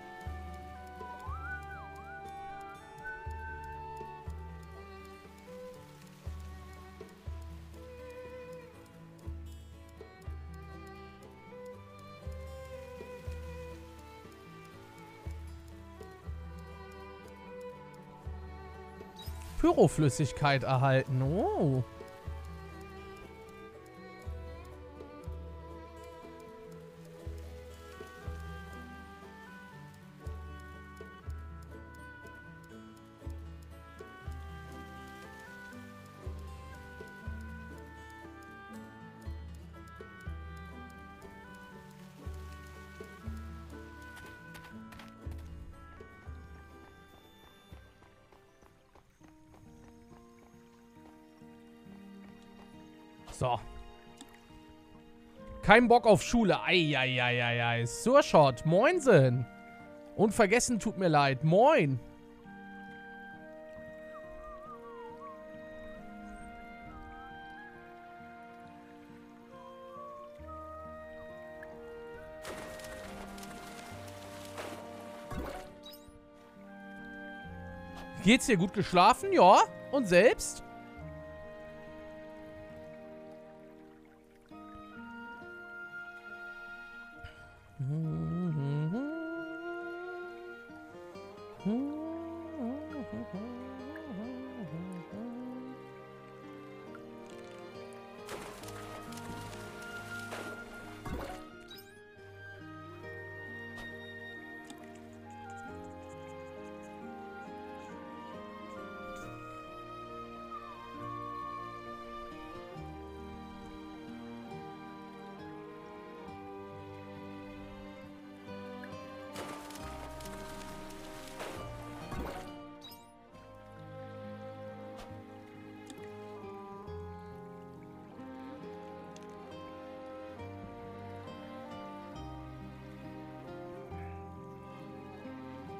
Pyroflüssigkeit erhalten, oh. So. Kein Bock auf Schule. Eieieiei. Surshot. Moinsen. Und vergessen tut mir leid. Moin. Geht's dir gut geschlafen? Ja. Und selbst?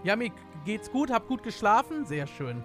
Ja, mir geht's gut, hab gut geschlafen. Sehr schön.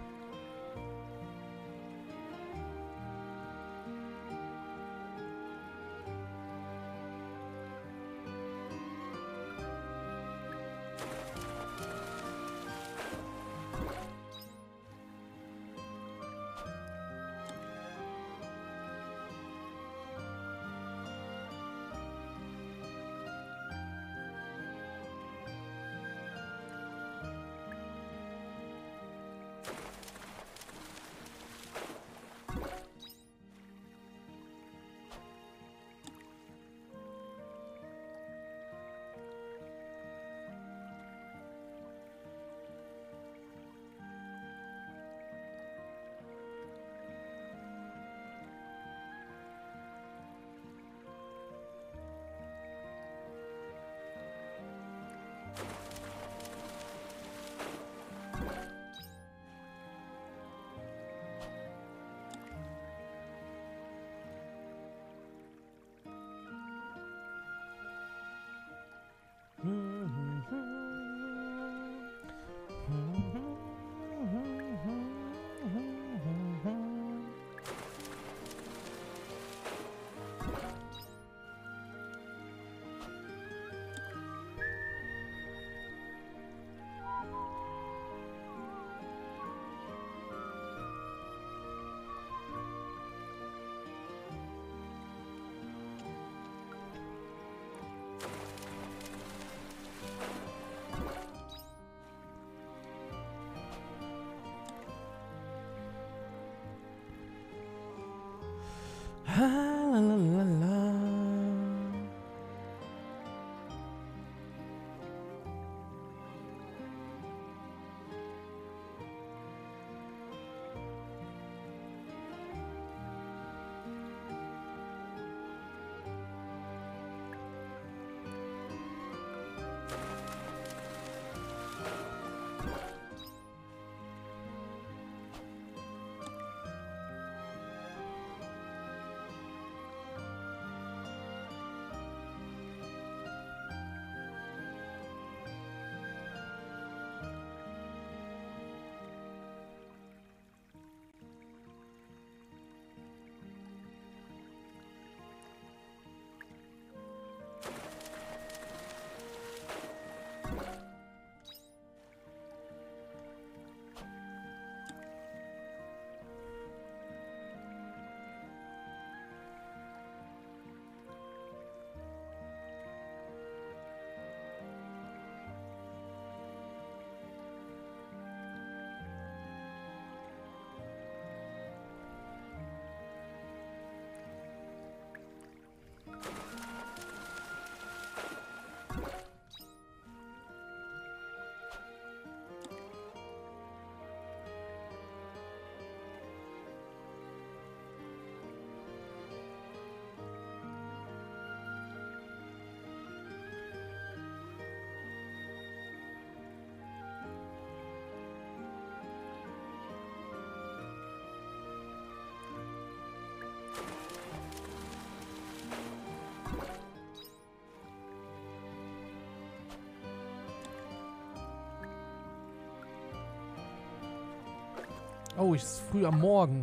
Oh, es ist früh am Morgen.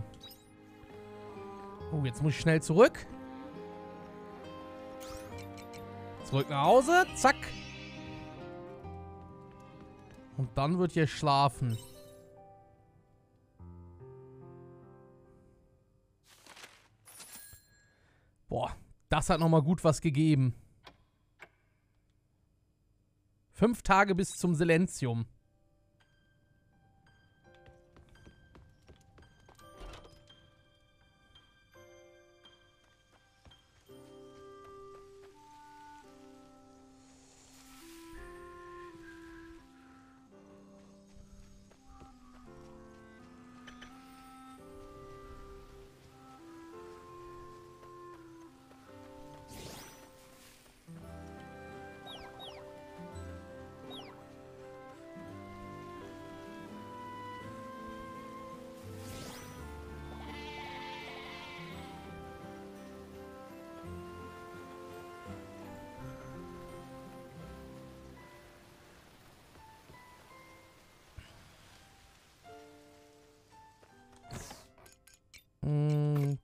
Oh, jetzt muss ich schnell zurück. Zurück nach Hause. Zack. Und dann wird hier schlafen. Boah, das hat nochmal gut was gegeben. 5 Tage bis zum Silentium.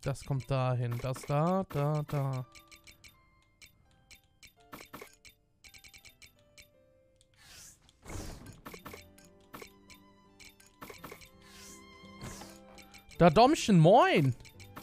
Das kommt dahin. Das da, da, da. Da Domchen, moin!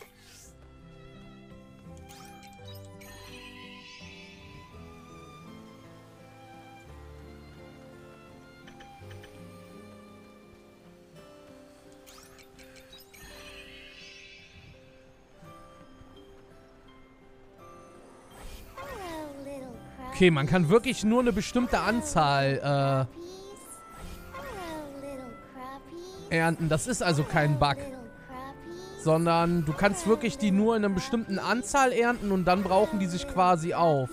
Hello, little crab. Okay, man kann wirklich nur eine bestimmte Anzahl Hello, little crappies. ernten. Das ist also kein Bug. Little crappies. Sondern du kannst wirklich die nur in einer bestimmten Anzahl ernten und dann brauchen die sich quasi auf.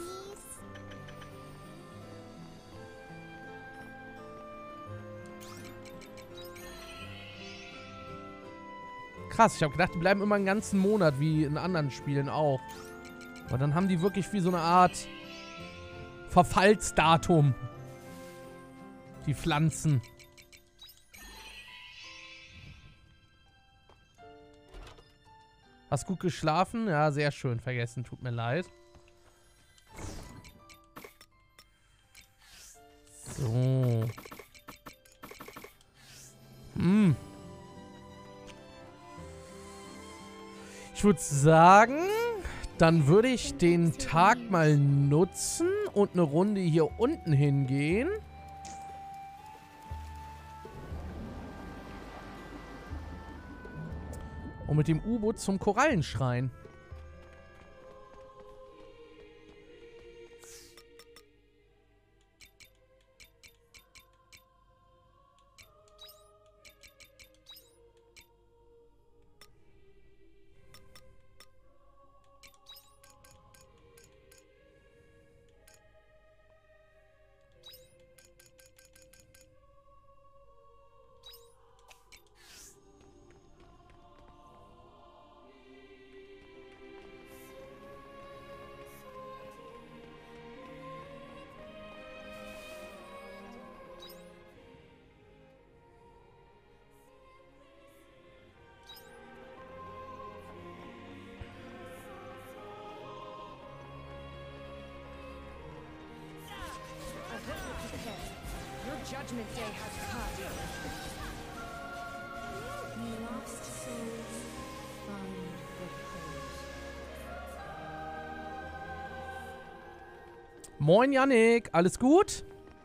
Krass, ich habe gedacht, die bleiben immer einen ganzen Monat, wie in anderen Spielen auch. Aber dann haben die wirklich wie so eine Art Verfallsdatum. Die Pflanzen. Hast gut geschlafen? Ja, sehr schön. Vergessen, tut mir leid. So. Ich würde sagen, dann würde ich den Tag mal nutzen und eine Runde hier unten hingehen. Und mit dem U-Boot zum Korallenschrein. Your judgment day has come. Lost souls find repose. Moin, Yannick. Alles gut?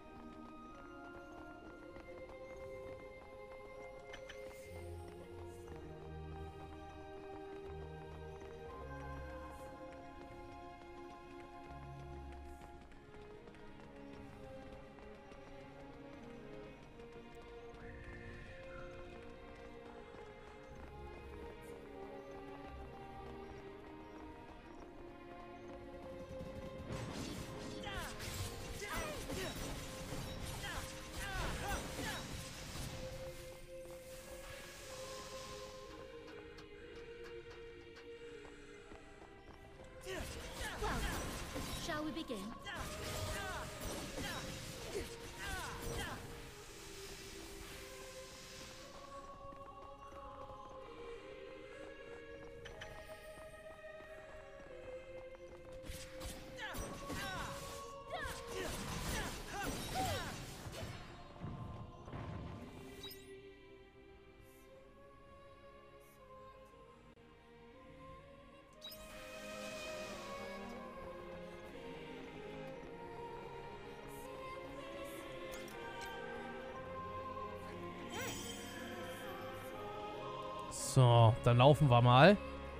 Shall we begin? So, dann laufen wir mal.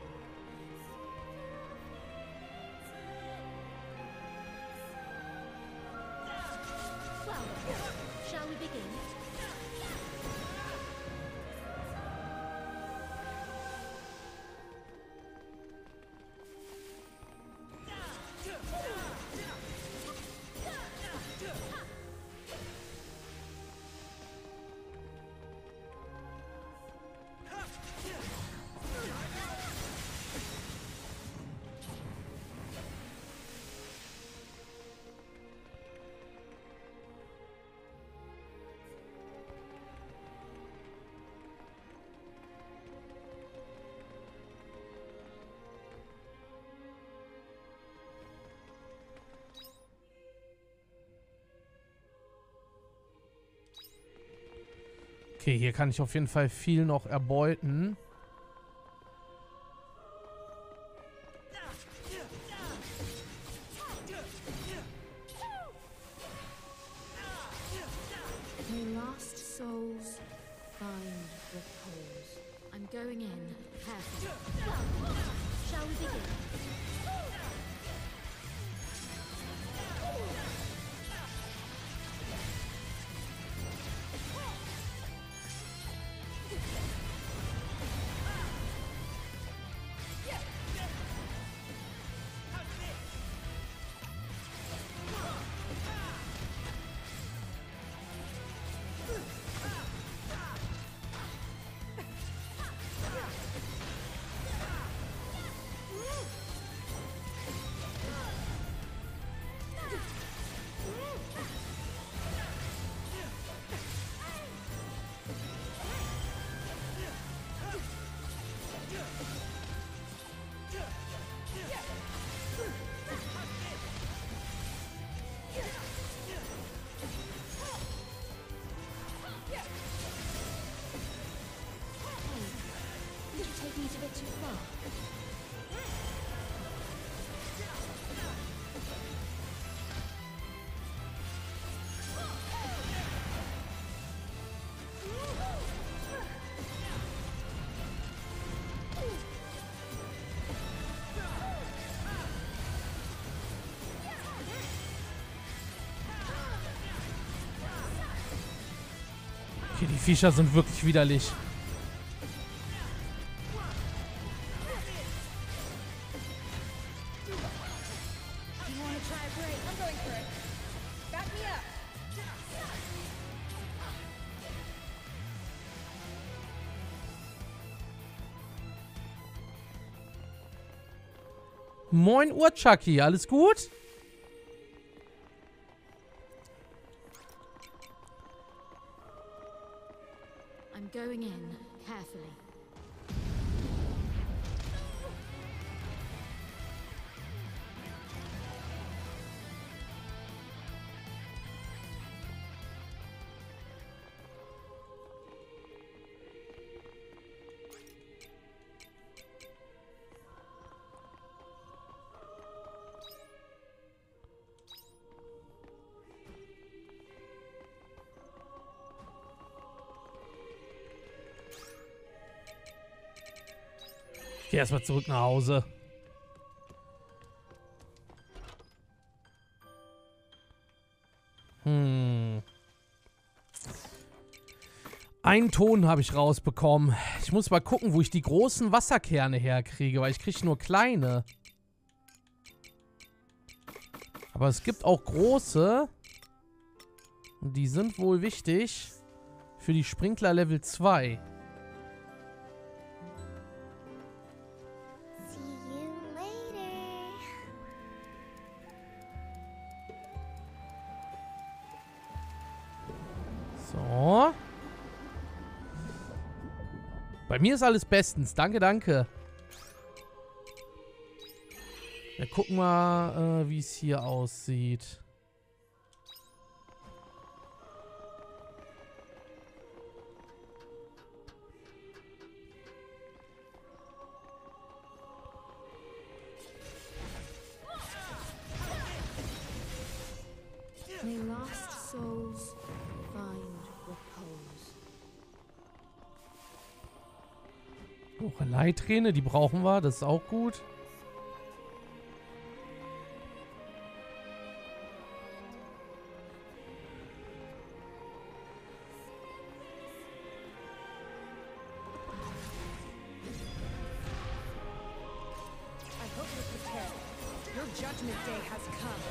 Shall we begin? Okay, hier kann ich auf jeden Fall viel noch erbeuten. May lost souls find repose. I'm going in carefully. Shall we begin? Did you take me a bit too far? Okay, die Viecher sind wirklich widerlich. You want to try a break? I'm going for it. Back me up. Moin Urchucky, alles gut? I'm going in carefully. Ich gehe erstmal zurück nach Hause. Einen Ton habe ich rausbekommen. Ich muss mal gucken, wo ich die großen Wasserkerne herkriege, weil ich kriege nur kleine. Aber es gibt auch große. Und die sind wohl wichtig für die Sprinkler Level 2. See you later. So. Bei mir ist alles bestens. Danke, danke. Wir gucken mal, wie es hier aussieht. May lost souls find repose. Leitträne, die brauchen wir. Das ist auch gut. I hope you're prepared. Your judgment day has come.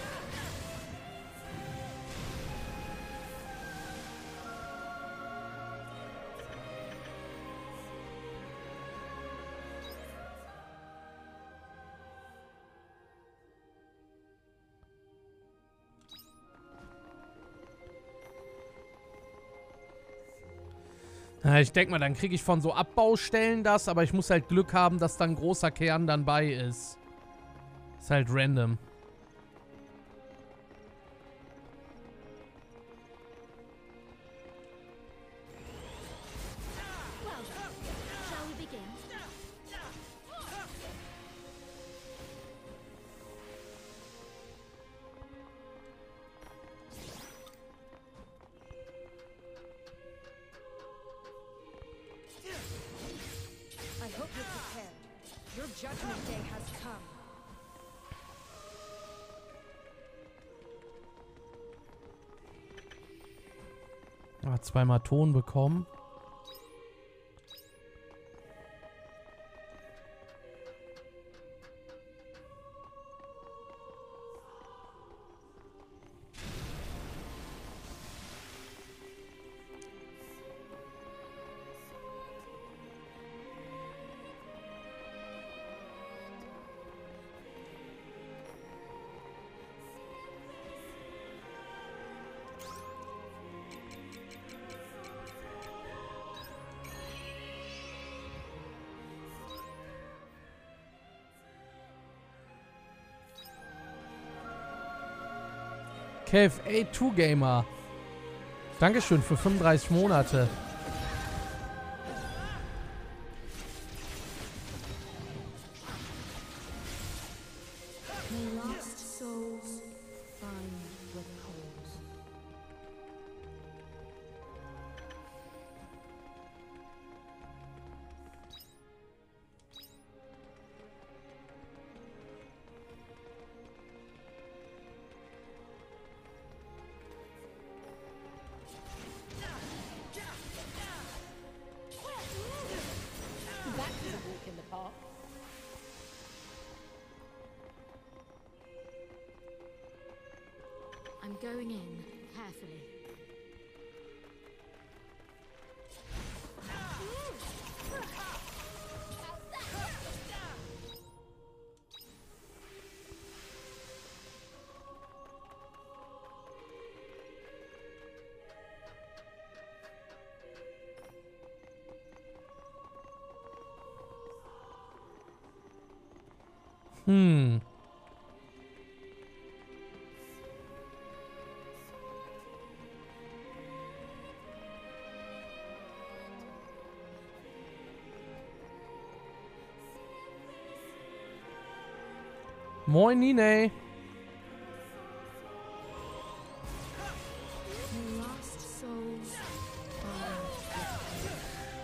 Ja, ich denke mal, dann kriege ich von so Abbaustellen das, aber ich muss halt Glück haben, dass dann ein großer Kern dann bei ist. Ist halt random. Judgment Day has come. Ah, zweimal Ton bekommen. Kev, A2 Gamer. Dankeschön für 35 Monate. May lost souls find repose. That was a walk in the park. I'm going in carefully. Moin, Nine. May lost souls find repose.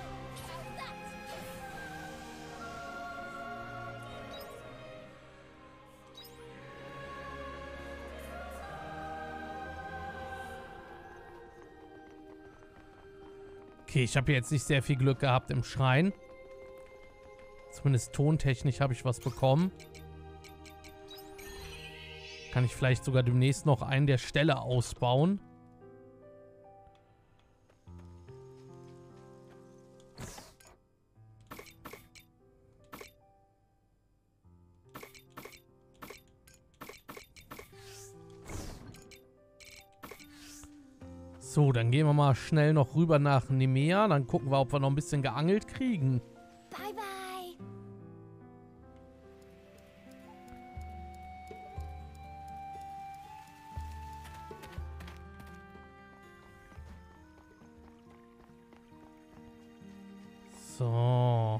Okay, ich habe jetzt nicht sehr viel Glück gehabt im Schrein. Zumindest tontechnisch habe ich was bekommen. Kann ich vielleicht sogar demnächst noch einen der Ställe ausbauen. So, dann gehen wir mal schnell noch rüber nach Nemea. Dann gucken wir, ob wir noch ein bisschen geangelt kriegen. Bye bye. So.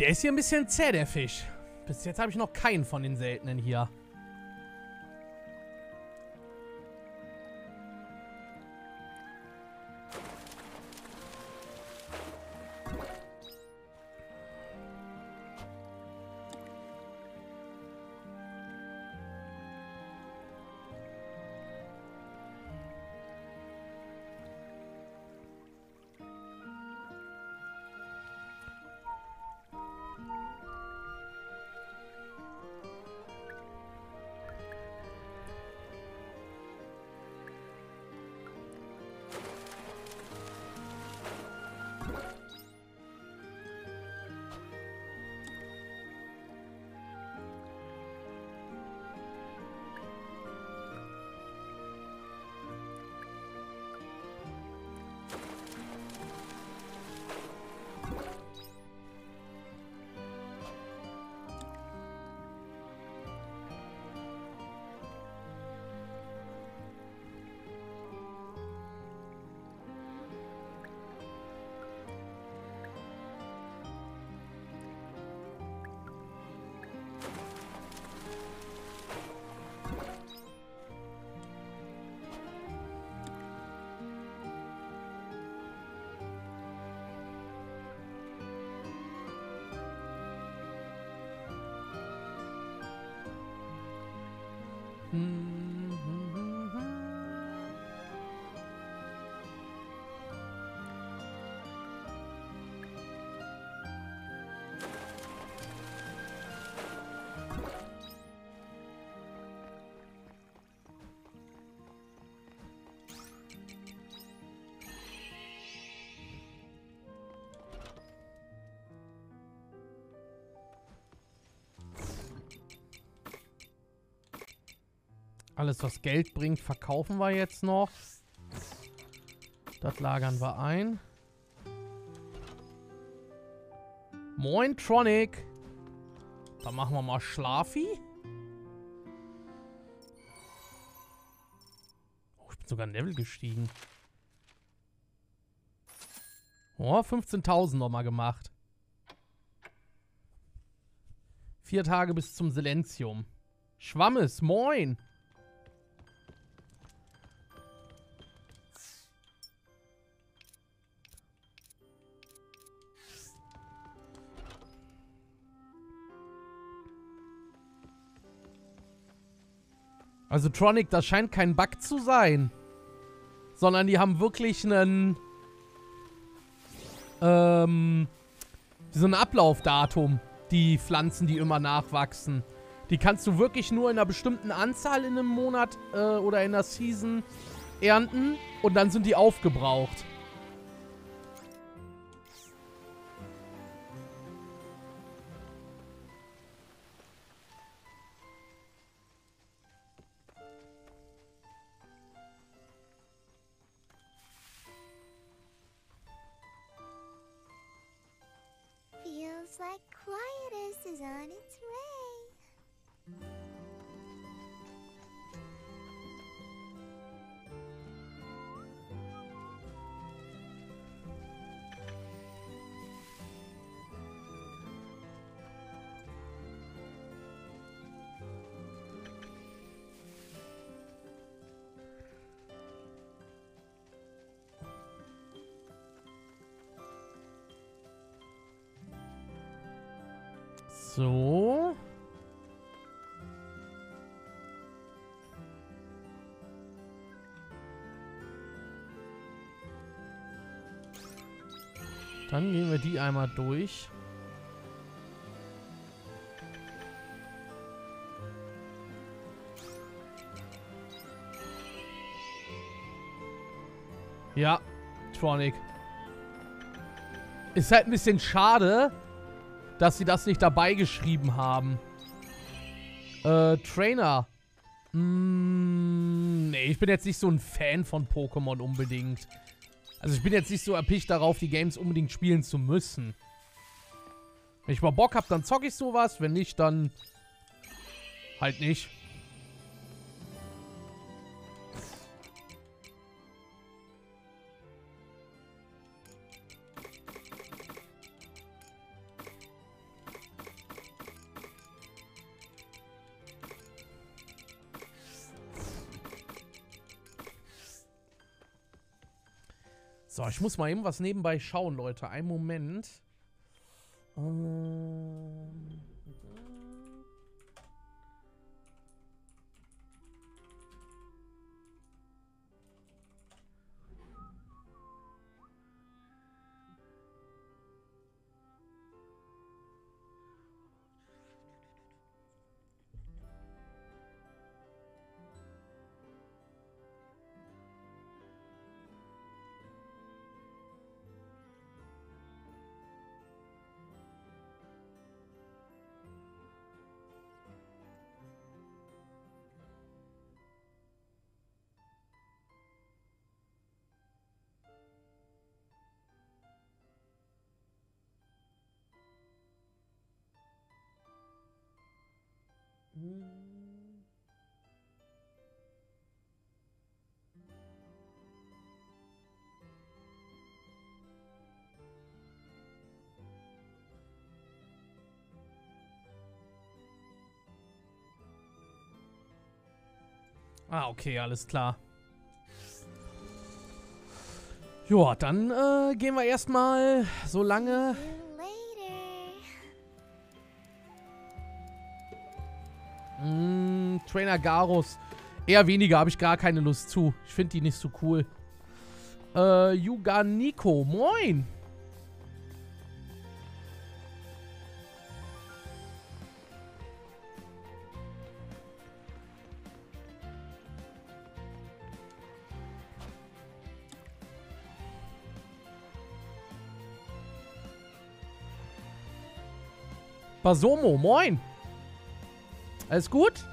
Der ist hier ein bisschen zäh, der Fisch. Bis jetzt habe ich noch keinen von den seltenen hier. Alles, was Geld bringt, verkaufen wir jetzt noch. Das lagern wir ein. Moin, Tronic. Dann machen wir mal Schlafi. Oh, ich bin sogar ein Level gestiegen. Oh, 15.000 nochmal gemacht. 4 Tage bis zum Silenzium. Schwammes, moin. Also Tronic, das scheint kein Bug zu sein. Sondern die haben wirklich einen... so ein Ablaufdatum. Die Pflanzen, die immer nachwachsen. Die kannst du wirklich nur in einer bestimmten Anzahl in einem Monat oder in einer Season ernten. Und dann sind die aufgebraucht. Feels like Quietus is on its way. So. Dann gehen wir die einmal durch. Ja, Tronic. Ist halt ein bisschen schade, dass sie das nicht dabei geschrieben haben. Trainer. Nee, ich bin jetzt nicht so ein Fan von Pokémon unbedingt. Also ich bin jetzt nicht so erpicht darauf, die Games unbedingt spielen zu müssen. Wenn ich mal Bock habe, dann zocke ich sowas. Wenn nicht, dann halt nicht. So, ich muss mal eben was nebenbei schauen, Leute. Einen Moment. Ah, okay, alles klar. Joa, dann gehen wir erstmal so lange. Later. Trainer Garus. Eher weniger, habe ich gar keine Lust zu. Ich finde die nicht so cool. Yuga Nico, moin. Basomo, moin. Alles gut?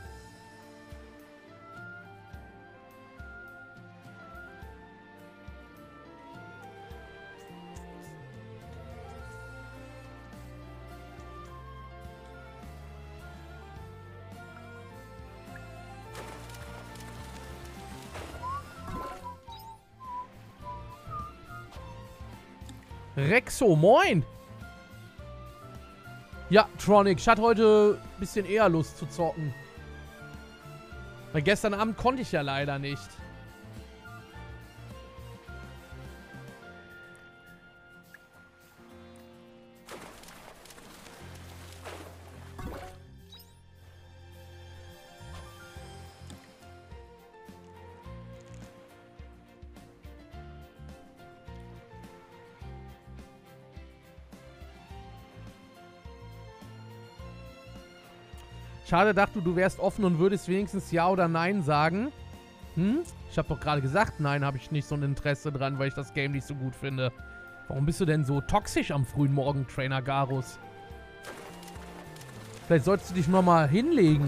Rexo, moin. Ja, Tronic, ich hatte heute ein bisschen eher Lust zu zocken. Weil gestern Abend konnte ich ja leider nicht. Schade, dachte du wärst offen und würdest wenigstens Ja oder Nein sagen. Hm? Ich habe doch gerade gesagt, nein, habe ich nicht so ein Interesse dran, weil ich das Game nicht so gut finde. Warum bist du denn so toxisch am frühen Morgen, Trainer Garus? Vielleicht solltest du dich mal hinlegen.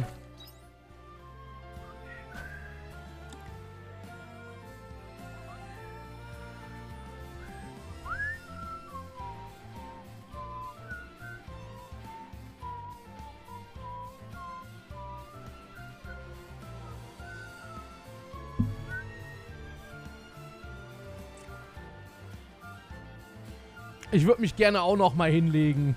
Ich würde mich gerne auch noch mal hinlegen.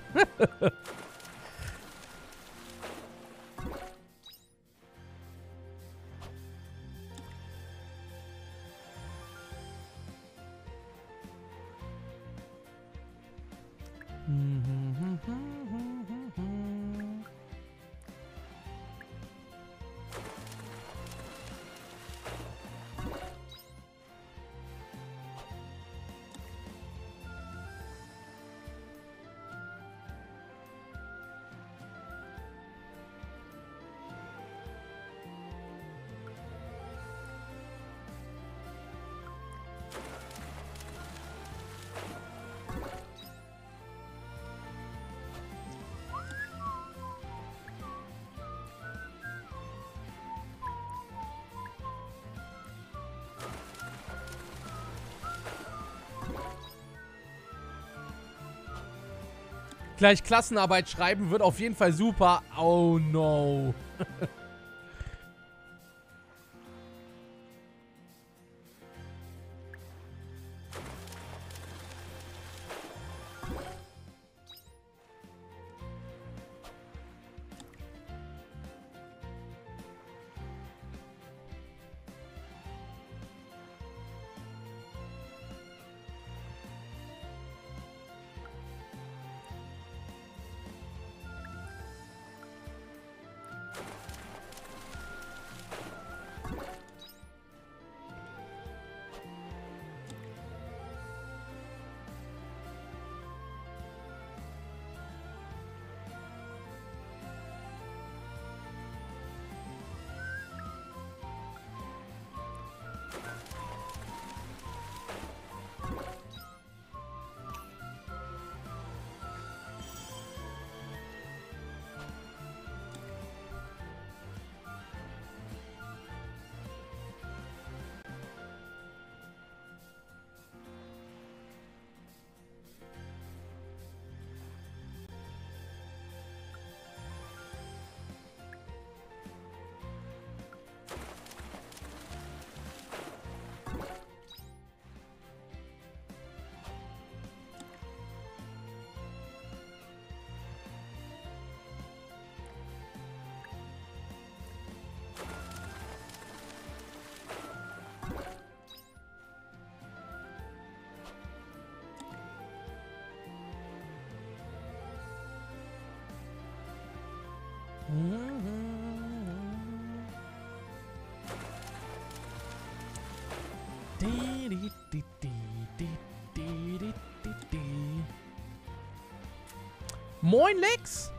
Gleich Klassenarbeit schreiben wird auf jeden Fall super. Oh no. Moin, Lex!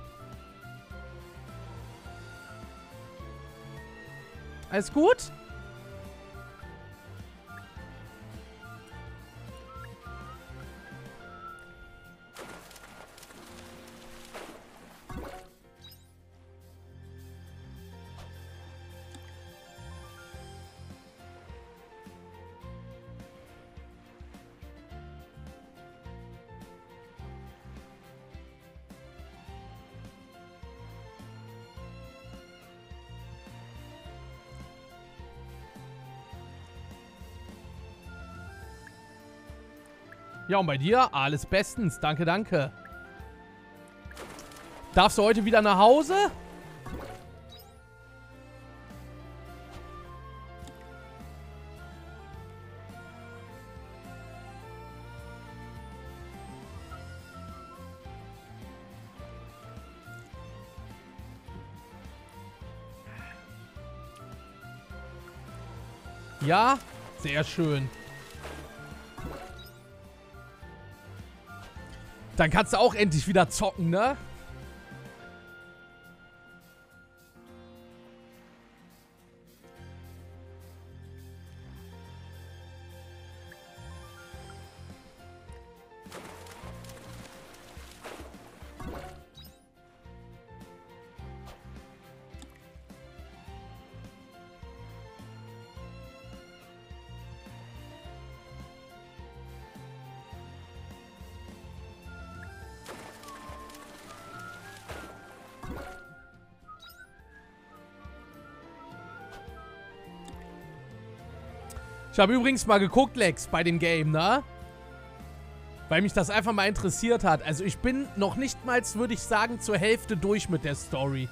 Alles gut? Ja, und bei dir? Alles bestens. Danke, danke. Darfst du heute wieder nach Hause? Ja? Sehr schön. Dann kannst du auch endlich wieder zocken, ne? Ich habe übrigens mal geguckt, Lex, bei dem Game, ne? Weil mich das einfach mal interessiert hat. Also ich bin noch nicht mal, würde ich sagen, zur Hälfte durch mit der Story.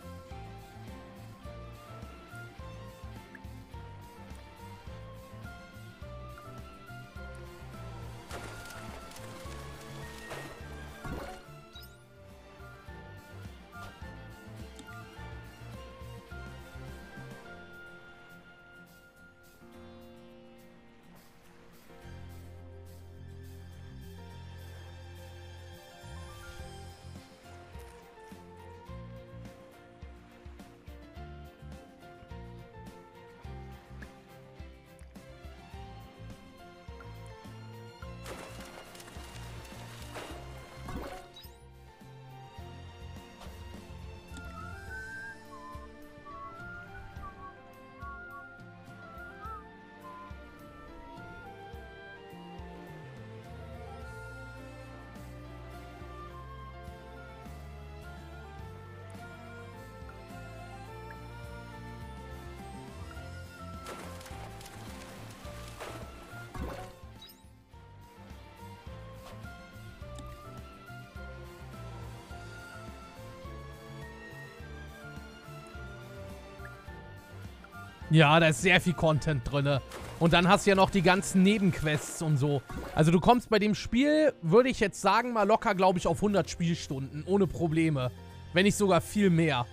Ja, da ist sehr viel Content drin. Und dann hast du ja noch die ganzen Nebenquests und so. Also du kommst bei dem Spiel, würde ich jetzt sagen, mal locker, glaube ich, auf 100 Spielstunden. Ohne Probleme. Wenn nicht sogar viel mehr.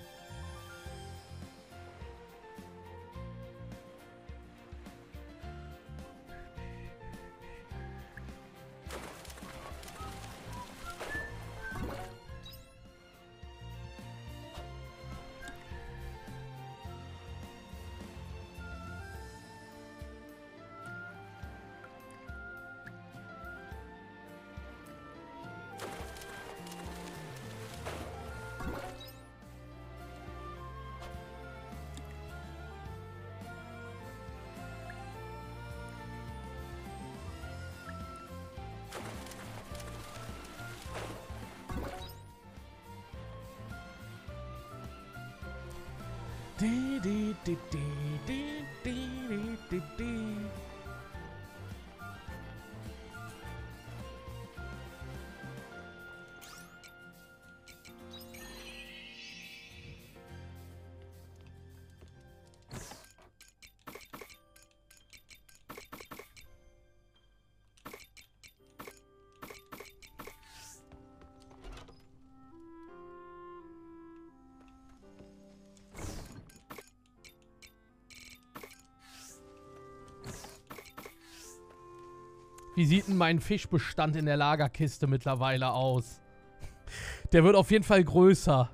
Wie sieht denn mein Fischbestand in der Lagerkiste mittlerweile aus? Der wird auf jeden Fall größer.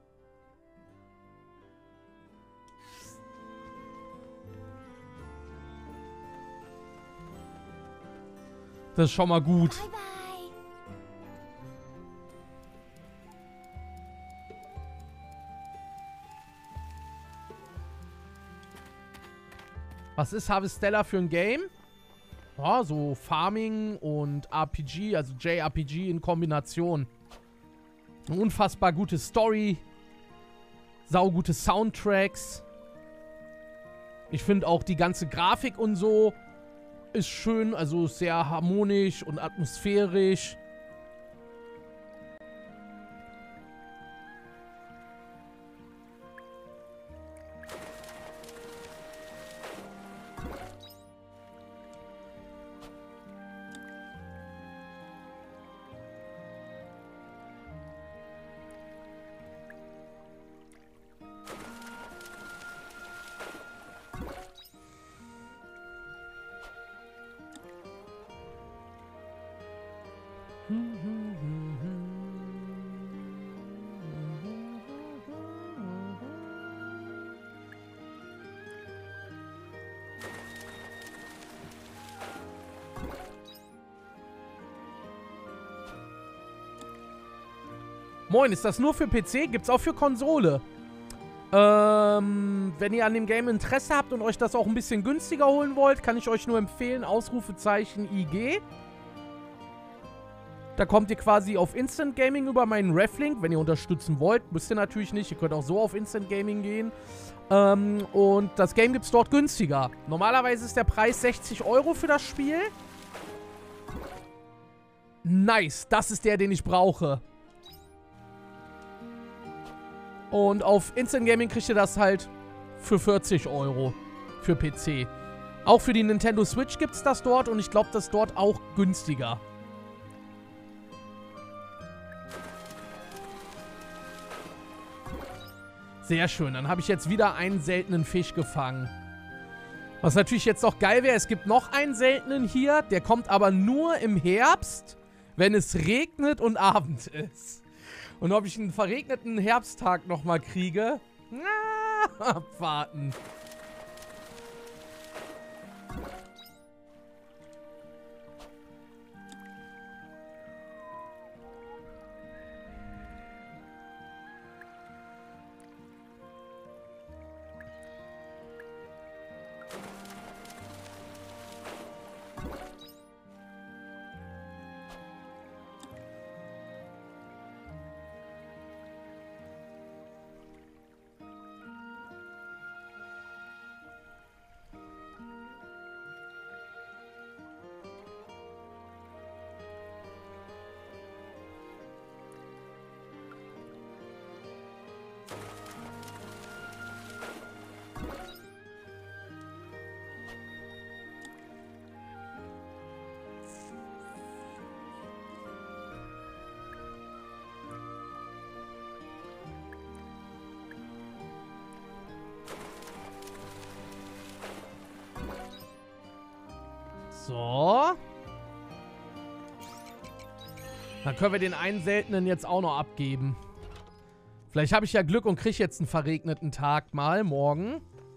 Das ist schon mal gut. Bye bye. Was ist Harvestella für ein Game? Ja, so Farming und RPG, also JRPG in Kombination. Eine unfassbar gute Story. Saugute Soundtracks. Ich finde auch die ganze Grafik und so ist schön, also sehr harmonisch und atmosphärisch. Moin, ist das nur für PC? Gibt's auch für Konsole? Wenn ihr an dem Game Interesse habt und euch das auch ein bisschen günstiger holen wollt, kann ich euch nur empfehlen, Ausrufezeichen IG. Da kommt ihr quasi auf Instant Gaming über meinen Reflink. Wenn ihr unterstützen wollt, müsst ihr natürlich nicht. Ihr könnt auch so auf Instant Gaming gehen. Und das Game gibt's dort günstiger. Normalerweise ist der Preis 60 € für das Spiel. Nice, das ist der, den ich brauche. Und auf Instant Gaming kriegt ihr das halt für 40 € für PC. Auch für die Nintendo Switch gibt es das dort und ich glaube, das ist dort auch günstiger. Sehr schön, dann habe ich jetzt wieder einen seltenen Fisch gefangen. Was natürlich jetzt noch geil wäre, es gibt noch einen seltenen hier, der kommt aber nur im Herbst, wenn es regnet und Abend ist. Und ob ich einen verregneten Herbsttag nochmal kriege? Na, abwarten. So. Dann können wir den einen seltenen jetzt auch noch abgeben. Vielleicht habe ich ja Glück und kriege jetzt einen verregneten Tag mal morgen.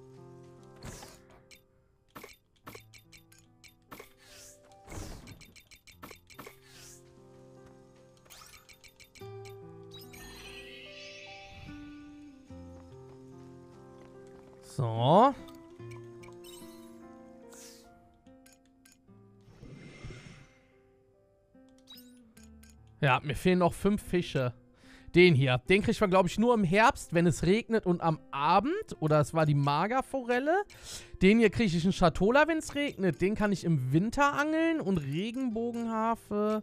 So. Ja, mir fehlen noch 5 Fische. Den hier. Den kriegt man, glaube ich, nur im Herbst, wenn es regnet und am Abend. Oder es war die Magerforelle. Den hier kriege ich in Schatola, wenn es regnet. Den kann ich im Winter angeln. Und Regenbogenharfe.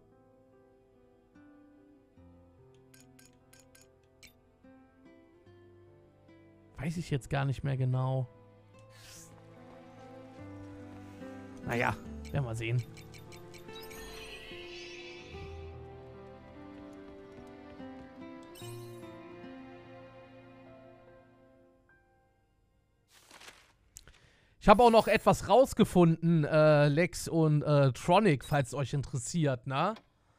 Weiß ich jetzt gar nicht mehr genau. Naja, werden wir sehen. Ich habe auch noch etwas rausgefunden, Lex und Tronic, falls es euch interessiert, ne?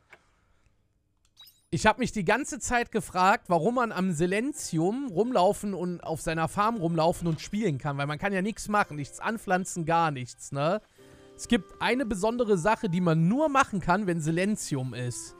Ich habe mich die ganze Zeit gefragt, warum man am Silentium rumlaufen und auf seiner Farm rumlaufen und spielen kann. Weil man kann ja nichts machen, nichts anpflanzen, gar nichts, ne? Es gibt eine besondere Sache, die man nur machen kann, wenn Silentium ist.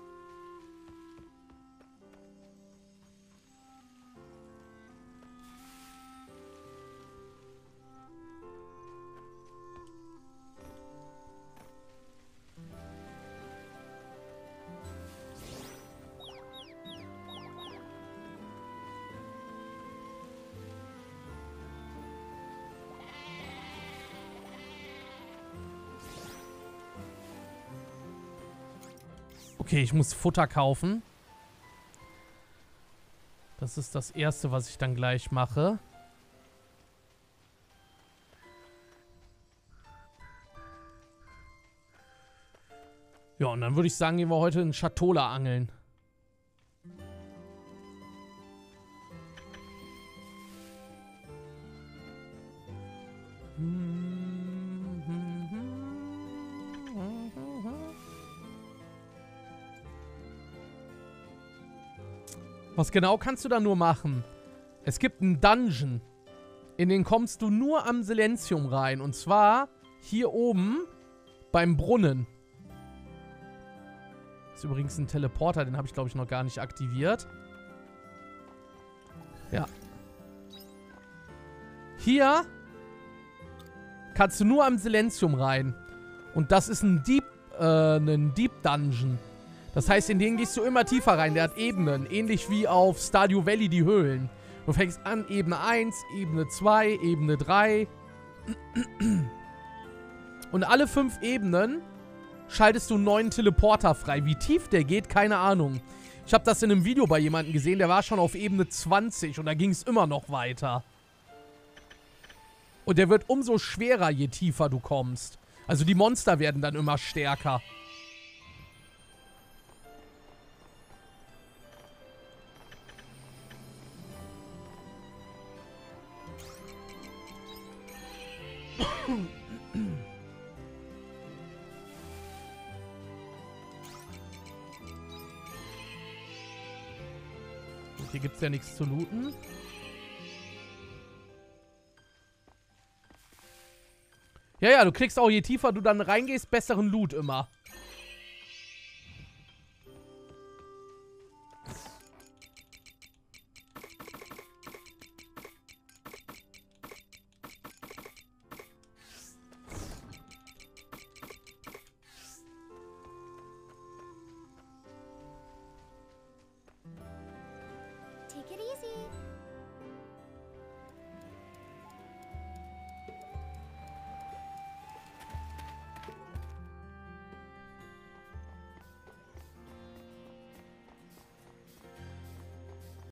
Okay, ich muss Futter kaufen. Das ist das Erste, was ich dann gleich mache. Ja, und dann würde ich sagen, gehen wir heute in Schatola angeln. Was genau kannst du da nur machen? Es gibt einen Dungeon. In den kommst du nur am Silentium rein. Und zwar hier oben beim Brunnen. Das ist übrigens ein Teleporter. Den habe ich, glaube ich, noch gar nicht aktiviert. Ja. Hier kannst du nur am Silentium rein. Und das ist ein Deep Dungeon. Das heißt, in den gehst du immer tiefer rein. Der hat Ebenen. Ähnlich wie auf Stardew Valley die Höhlen. Du fängst an Ebene 1, Ebene 2, Ebene 3. Und alle 5 Ebenen schaltest du einen neuen Teleporter frei. Wie tief der geht, keine Ahnung. Ich habe das in einem Video bei jemandem gesehen. Der war schon auf Ebene 20 und da ging es immer noch weiter. Und der wird umso schwerer, je tiefer du kommst. Also die Monster werden dann immer stärker. Hier gibt es ja nichts zu looten. Ja, du kriegst auch, je tiefer du dann reingehst, besseren Loot immer.